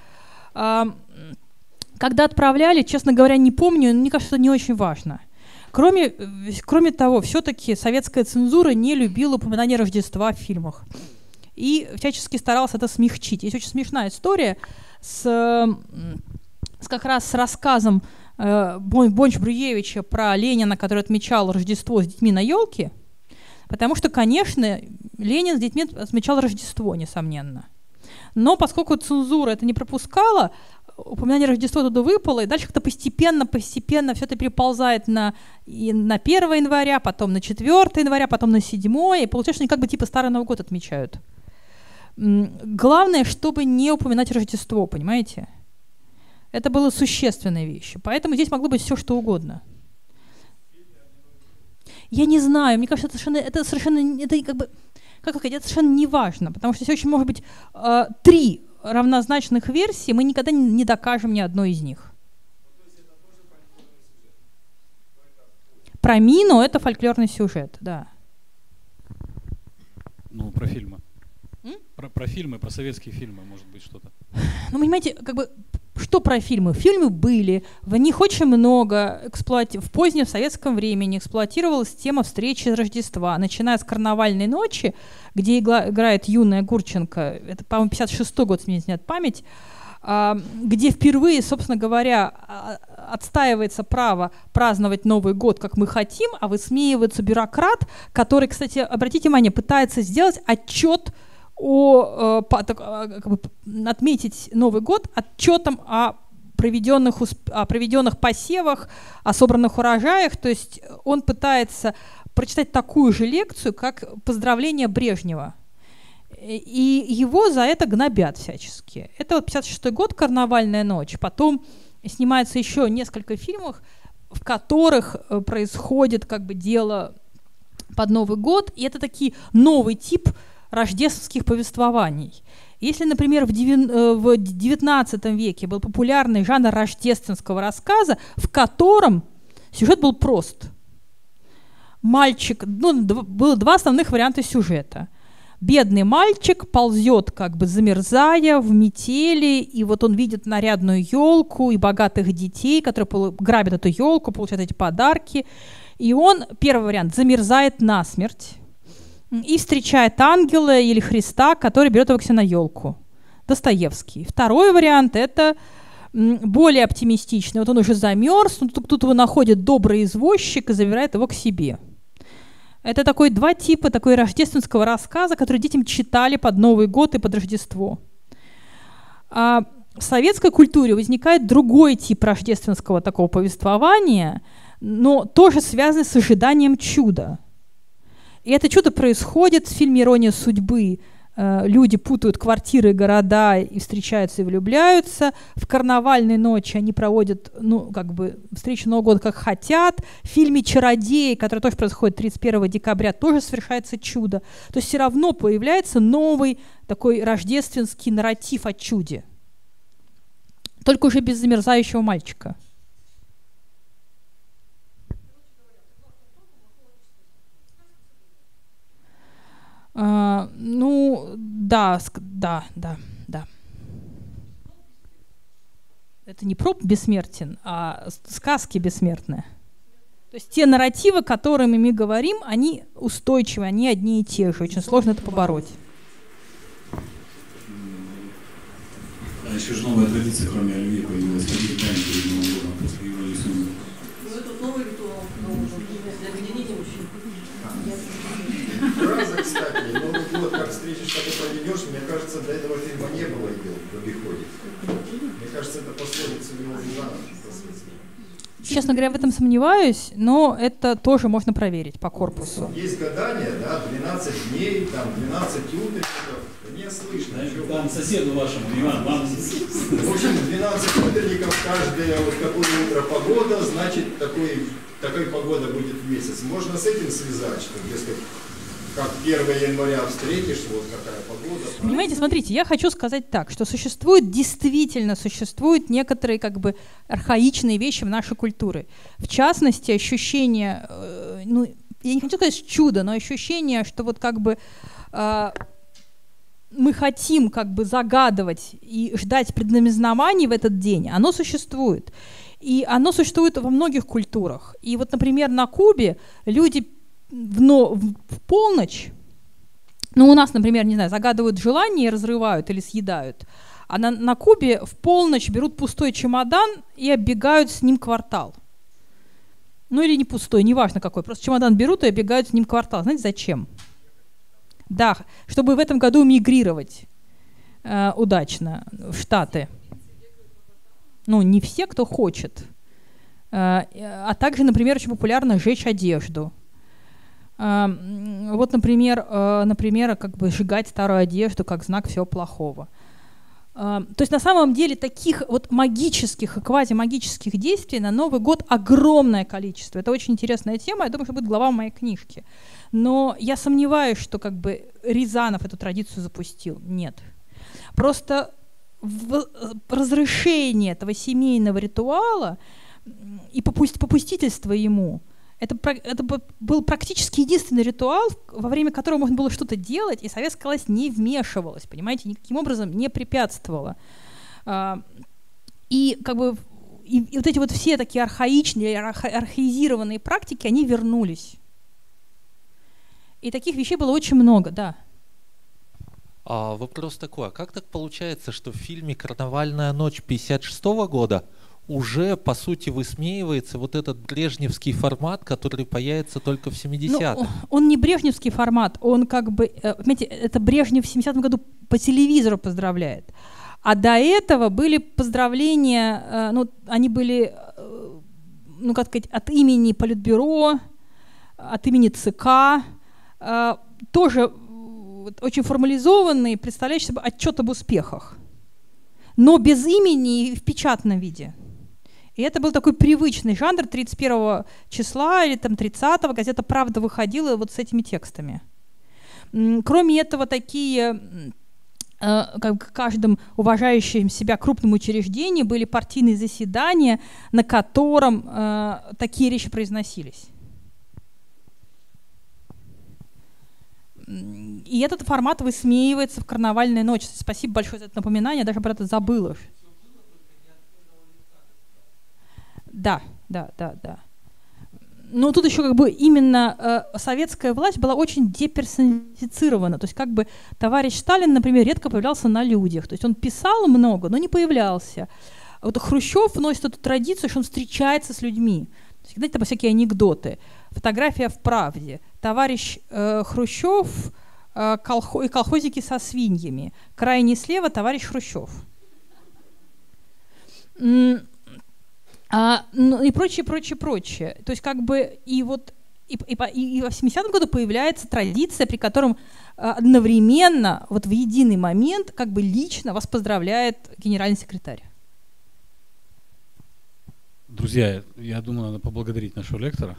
Когда отправляли, честно говоря, не помню, мне кажется, это не очень важно. Кроме, кроме того, все-таки советская цензура не любила упоминание Рождества в фильмах. И всячески старалась это смягчить. Есть очень смешная история с, с как раз с рассказом э, Бонч-Бруевича про Ленина, который отмечал Рождество с детьми на елке. Потому что, конечно, Ленин с детьми отмечал Рождество, несомненно. Но поскольку цензура это не пропускала, упоминание Рождества туда выпало, и дальше как-то постепенно-постепенно все это переползает на, и на первое января, потом на четвёртое января, потом на седьмое, и получается, что они как бы типа Старый Новый год отмечают. Главное, чтобы не упоминать Рождество, понимаете? Это было существенной вещью, поэтому здесь могло быть все, что угодно. Я не знаю, мне кажется, это совершенно, это совершенно, это как бы, как сказать, это совершенно не важно, потому что здесь очень может быть э, три равнозначных версий, мы никогда не, не докажем ни одной из них. Про мину это фольклорный сюжет, да. Ну, про фильмы. Про, про фильмы, про советские фильмы, может быть, что-то. Ну, понимаете, как бы, что про фильмы? Фильмы были, в них очень много, эксплуати... в позднем советском времени эксплуатировалась тема встречи Рождества, начиная с «Карнавальной ночи», где игла... играет юная Гурченко, это, по-моему, пятьдесят шестой год, если мне снят память, где впервые, собственно говоря, отстаивается право праздновать Новый год, как мы хотим, а высмеивается бюрократ, который, кстати, обратите внимание, пытается сделать отчет о, как бы, отметить Новый год отчетом о проведенных, о проведенных посевах, о собранных урожаях. То есть он пытается прочитать такую же лекцию, как поздравление Брежнева. И его за это гнобят всячески. Это вот пятьдесят шестой год, «Карнавальная ночь». Потом снимается еще несколько фильмов, в которых происходит как бы дело под Новый год, и это такой новый тип рождественских повествований. Если, например, в девятнадцатом веке был популярный жанр рождественского рассказа, в котором сюжет был прост. Мальчик, ну, было два основных варианта сюжета. Бедный мальчик ползет, как бы замерзая в метели, и вот он видит нарядную елку и богатых детей, которые грабят эту елку, получают эти подарки. И он, первый вариант, замерзает насмерть и встречает ангела или Христа, который берет его к себе на елку. Достоевский. Второй вариант — это более оптимистичный. Вот он уже замерз, тут, тут его находит добрый извозчик и забирает его к себе. Это такой два типа такой рождественского рассказа, который детям читали под Новый год и под Рождество. А в советской культуре возникает другой тип рождественского такого повествования, но тоже связанный с ожиданием чуда. И это чудо происходит в фильме «Ирония судьбы». Люди путают квартиры и города и встречаются и влюбляются. В карнавальной ночи они проводят, ну, как бы, встречу Нового года как хотят. В фильме «Чародеи», который тоже происходит тридцать первого декабря, тоже совершается чудо. То есть все равно появляется новый такой рождественский нарратив о чуде. Только уже без замерзающего мальчика. Uh, ну, да, да, да, да. Это не проб бессмертен, а сказки бессмертные. То есть те нарративы, которыми мы говорим, они устойчивы, они одни и те же. Очень сложно это побороть. А еще же новая традиция, кроме оливье, появилась. Какие праздники перед Новым годом после Евровидения? Ну, это новый ритуал. Для объединения мужчин. Фраза, кстати, Новый год, как встретишь, так и проведешь, мне кажется, до этого фильма не было ее в обиходе. Мне кажется, это пословица его жанра. Честно говоря, в этом сомневаюсь, но это тоже можно проверить по корпусу. Есть гадания, да, двенадцать дней, там двенадцать утренников, не слышно. Там соседу вашему, Иван, вам... В общем, двенадцать утренников, каждое вот какое утро погода, значит, такой, такая погода будет в месяц. Можно с этим связать, что, дескать, как первого января встретишь, вот какая погода. Понимаете, смотрите, я хочу сказать так, что существует, действительно существуют некоторые как бы архаичные вещи в нашей культуре. В частности, ощущение, э, ну, я не хочу сказать чудо, но ощущение, что вот как бы э, мы хотим как бы загадывать и ждать предзнаменований в этот день, оно существует. И оно существует во многих культурах. И вот, например, на Кубе люди В, но, в, в полночь, ну, у нас, например, не знаю, загадывают желание и разрывают или съедают, а на, на Кубе в полночь берут пустой чемодан и оббегают с ним квартал. Ну, или не пустой, неважно какой, просто чемодан берут и оббегают с ним квартал. Знаете, зачем? Да, чтобы в этом году мигрировать э, удачно в Штаты. Ну, не все, кто хочет. Э, а также, например, очень популярно сжечь одежду. Uh, вот, например, uh, например, как бы сжигать старую одежду как знак всего плохого. Uh, то есть на самом деле таких вот магических и квазимагических действий на Новый год огромное количество. Это очень интересная тема, я думаю, что будет глава моей книжки. Но я сомневаюсь, что как бы Рязанов эту традицию запустил. Нет. Просто в разрешение этого семейного ритуала и попустительство ему Это, это был практически единственный ритуал, во время которого можно было что-то делать, и советская власть не вмешивалась, понимаете, никаким образом не препятствовала. И как бы и, и вот эти вот все такие архаичные, арха, архаизированные практики, они вернулись. И таких вещей было очень много, да. А вопрос такой, а как так получается, что в фильме «Карнавальная ночь» пятьдесят шестого года уже, по сути, высмеивается вот этот брежневский формат, который появится только в семидесятых? Ну, он не брежневский формат, он как бы, понимаете, это Брежнев в семидесятом году по телевизору поздравляет. А до этого были поздравления, ну, они были, ну, как сказать, от имени Политбюро, от имени ЦК, тоже очень формализованные, представляющие собой отчет об успехах, но без имени и в печатном виде. И это был такой привычный жанр. тридцать первого числа или там тридцатого газета «Правда» выходила вот с этими текстами. Кроме этого, такие, как в каждом уважающем себя крупном учреждении, были партийные заседания, на котором такие речи произносились. И этот формат высмеивается в «Карнавальную ночь». Спасибо большое за это напоминание, я даже про это забыла. Да, да, да, да. Но тут еще как бы именно э, советская власть была очень деперсонифицирована. То есть как бы товарищ Сталин, например, редко появлялся на людях. То есть он писал много, но не появлялся. А вот Хрущев носит эту традицию, что он встречается с людьми. Знаете, там всякие анекдоты. Фотография в «Правде». Товарищ э, Хрущев э, колхо- и колхозики со свиньями. Крайне слева товарищ Хрущев. М- а, ну, и прочее, прочее, прочее. То есть как бы и вот и, и, и в семидесятом году появляется традиция, при котором э, одновременно вот в единый момент как бы лично вас поздравляет генеральный секретарь. Друзья, я думаю, надо поблагодарить нашего лектора.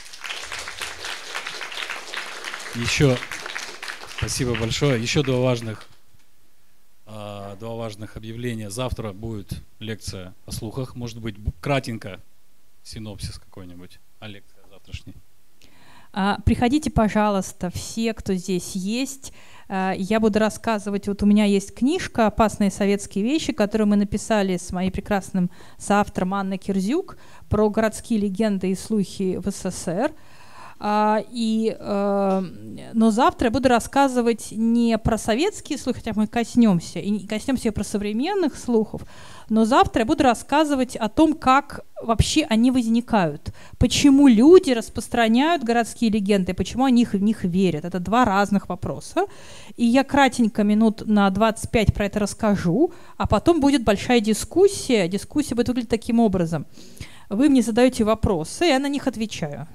Еще спасибо большое. Еще два важных, э, два важных объявления. Завтра будет лекция о слухах. Может быть, кратенько синопсис какой-нибудь о лекции завтрашней. А, приходите, пожалуйста, все, кто здесь есть. А, я буду рассказывать. Вот у меня есть книжка «Опасные советские вещи», которую мы написали с моей прекрасным соавтором Анной Кирзюк про городские легенды и слухи в СССР. А, и, а, но завтра я буду рассказывать не про советские слухи, хотя мы коснемся, и не коснемся про современных слухов, но завтра я буду рассказывать о том, как вообще они возникают, почему люди распространяют городские легенды, почему они в них верят. Это два разных вопроса. И я кратенько минут на двадцать пять про это расскажу, а потом будет большая дискуссия. Дискуссия будет выглядеть таким образом. Вы мне задаете вопросы, я на них отвечаю.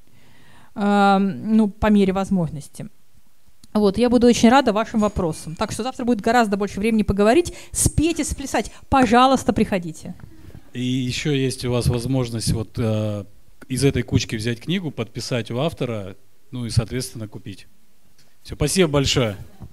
Ну, по мере возможности. Вот, я буду очень рада вашим вопросам. Так что завтра будет гораздо больше времени поговорить, спеть и сплясать. Пожалуйста, приходите. И еще есть у вас возможность вот э, из этой кучки взять книгу, подписать у автора, ну и, соответственно, купить. Все, спасибо большое.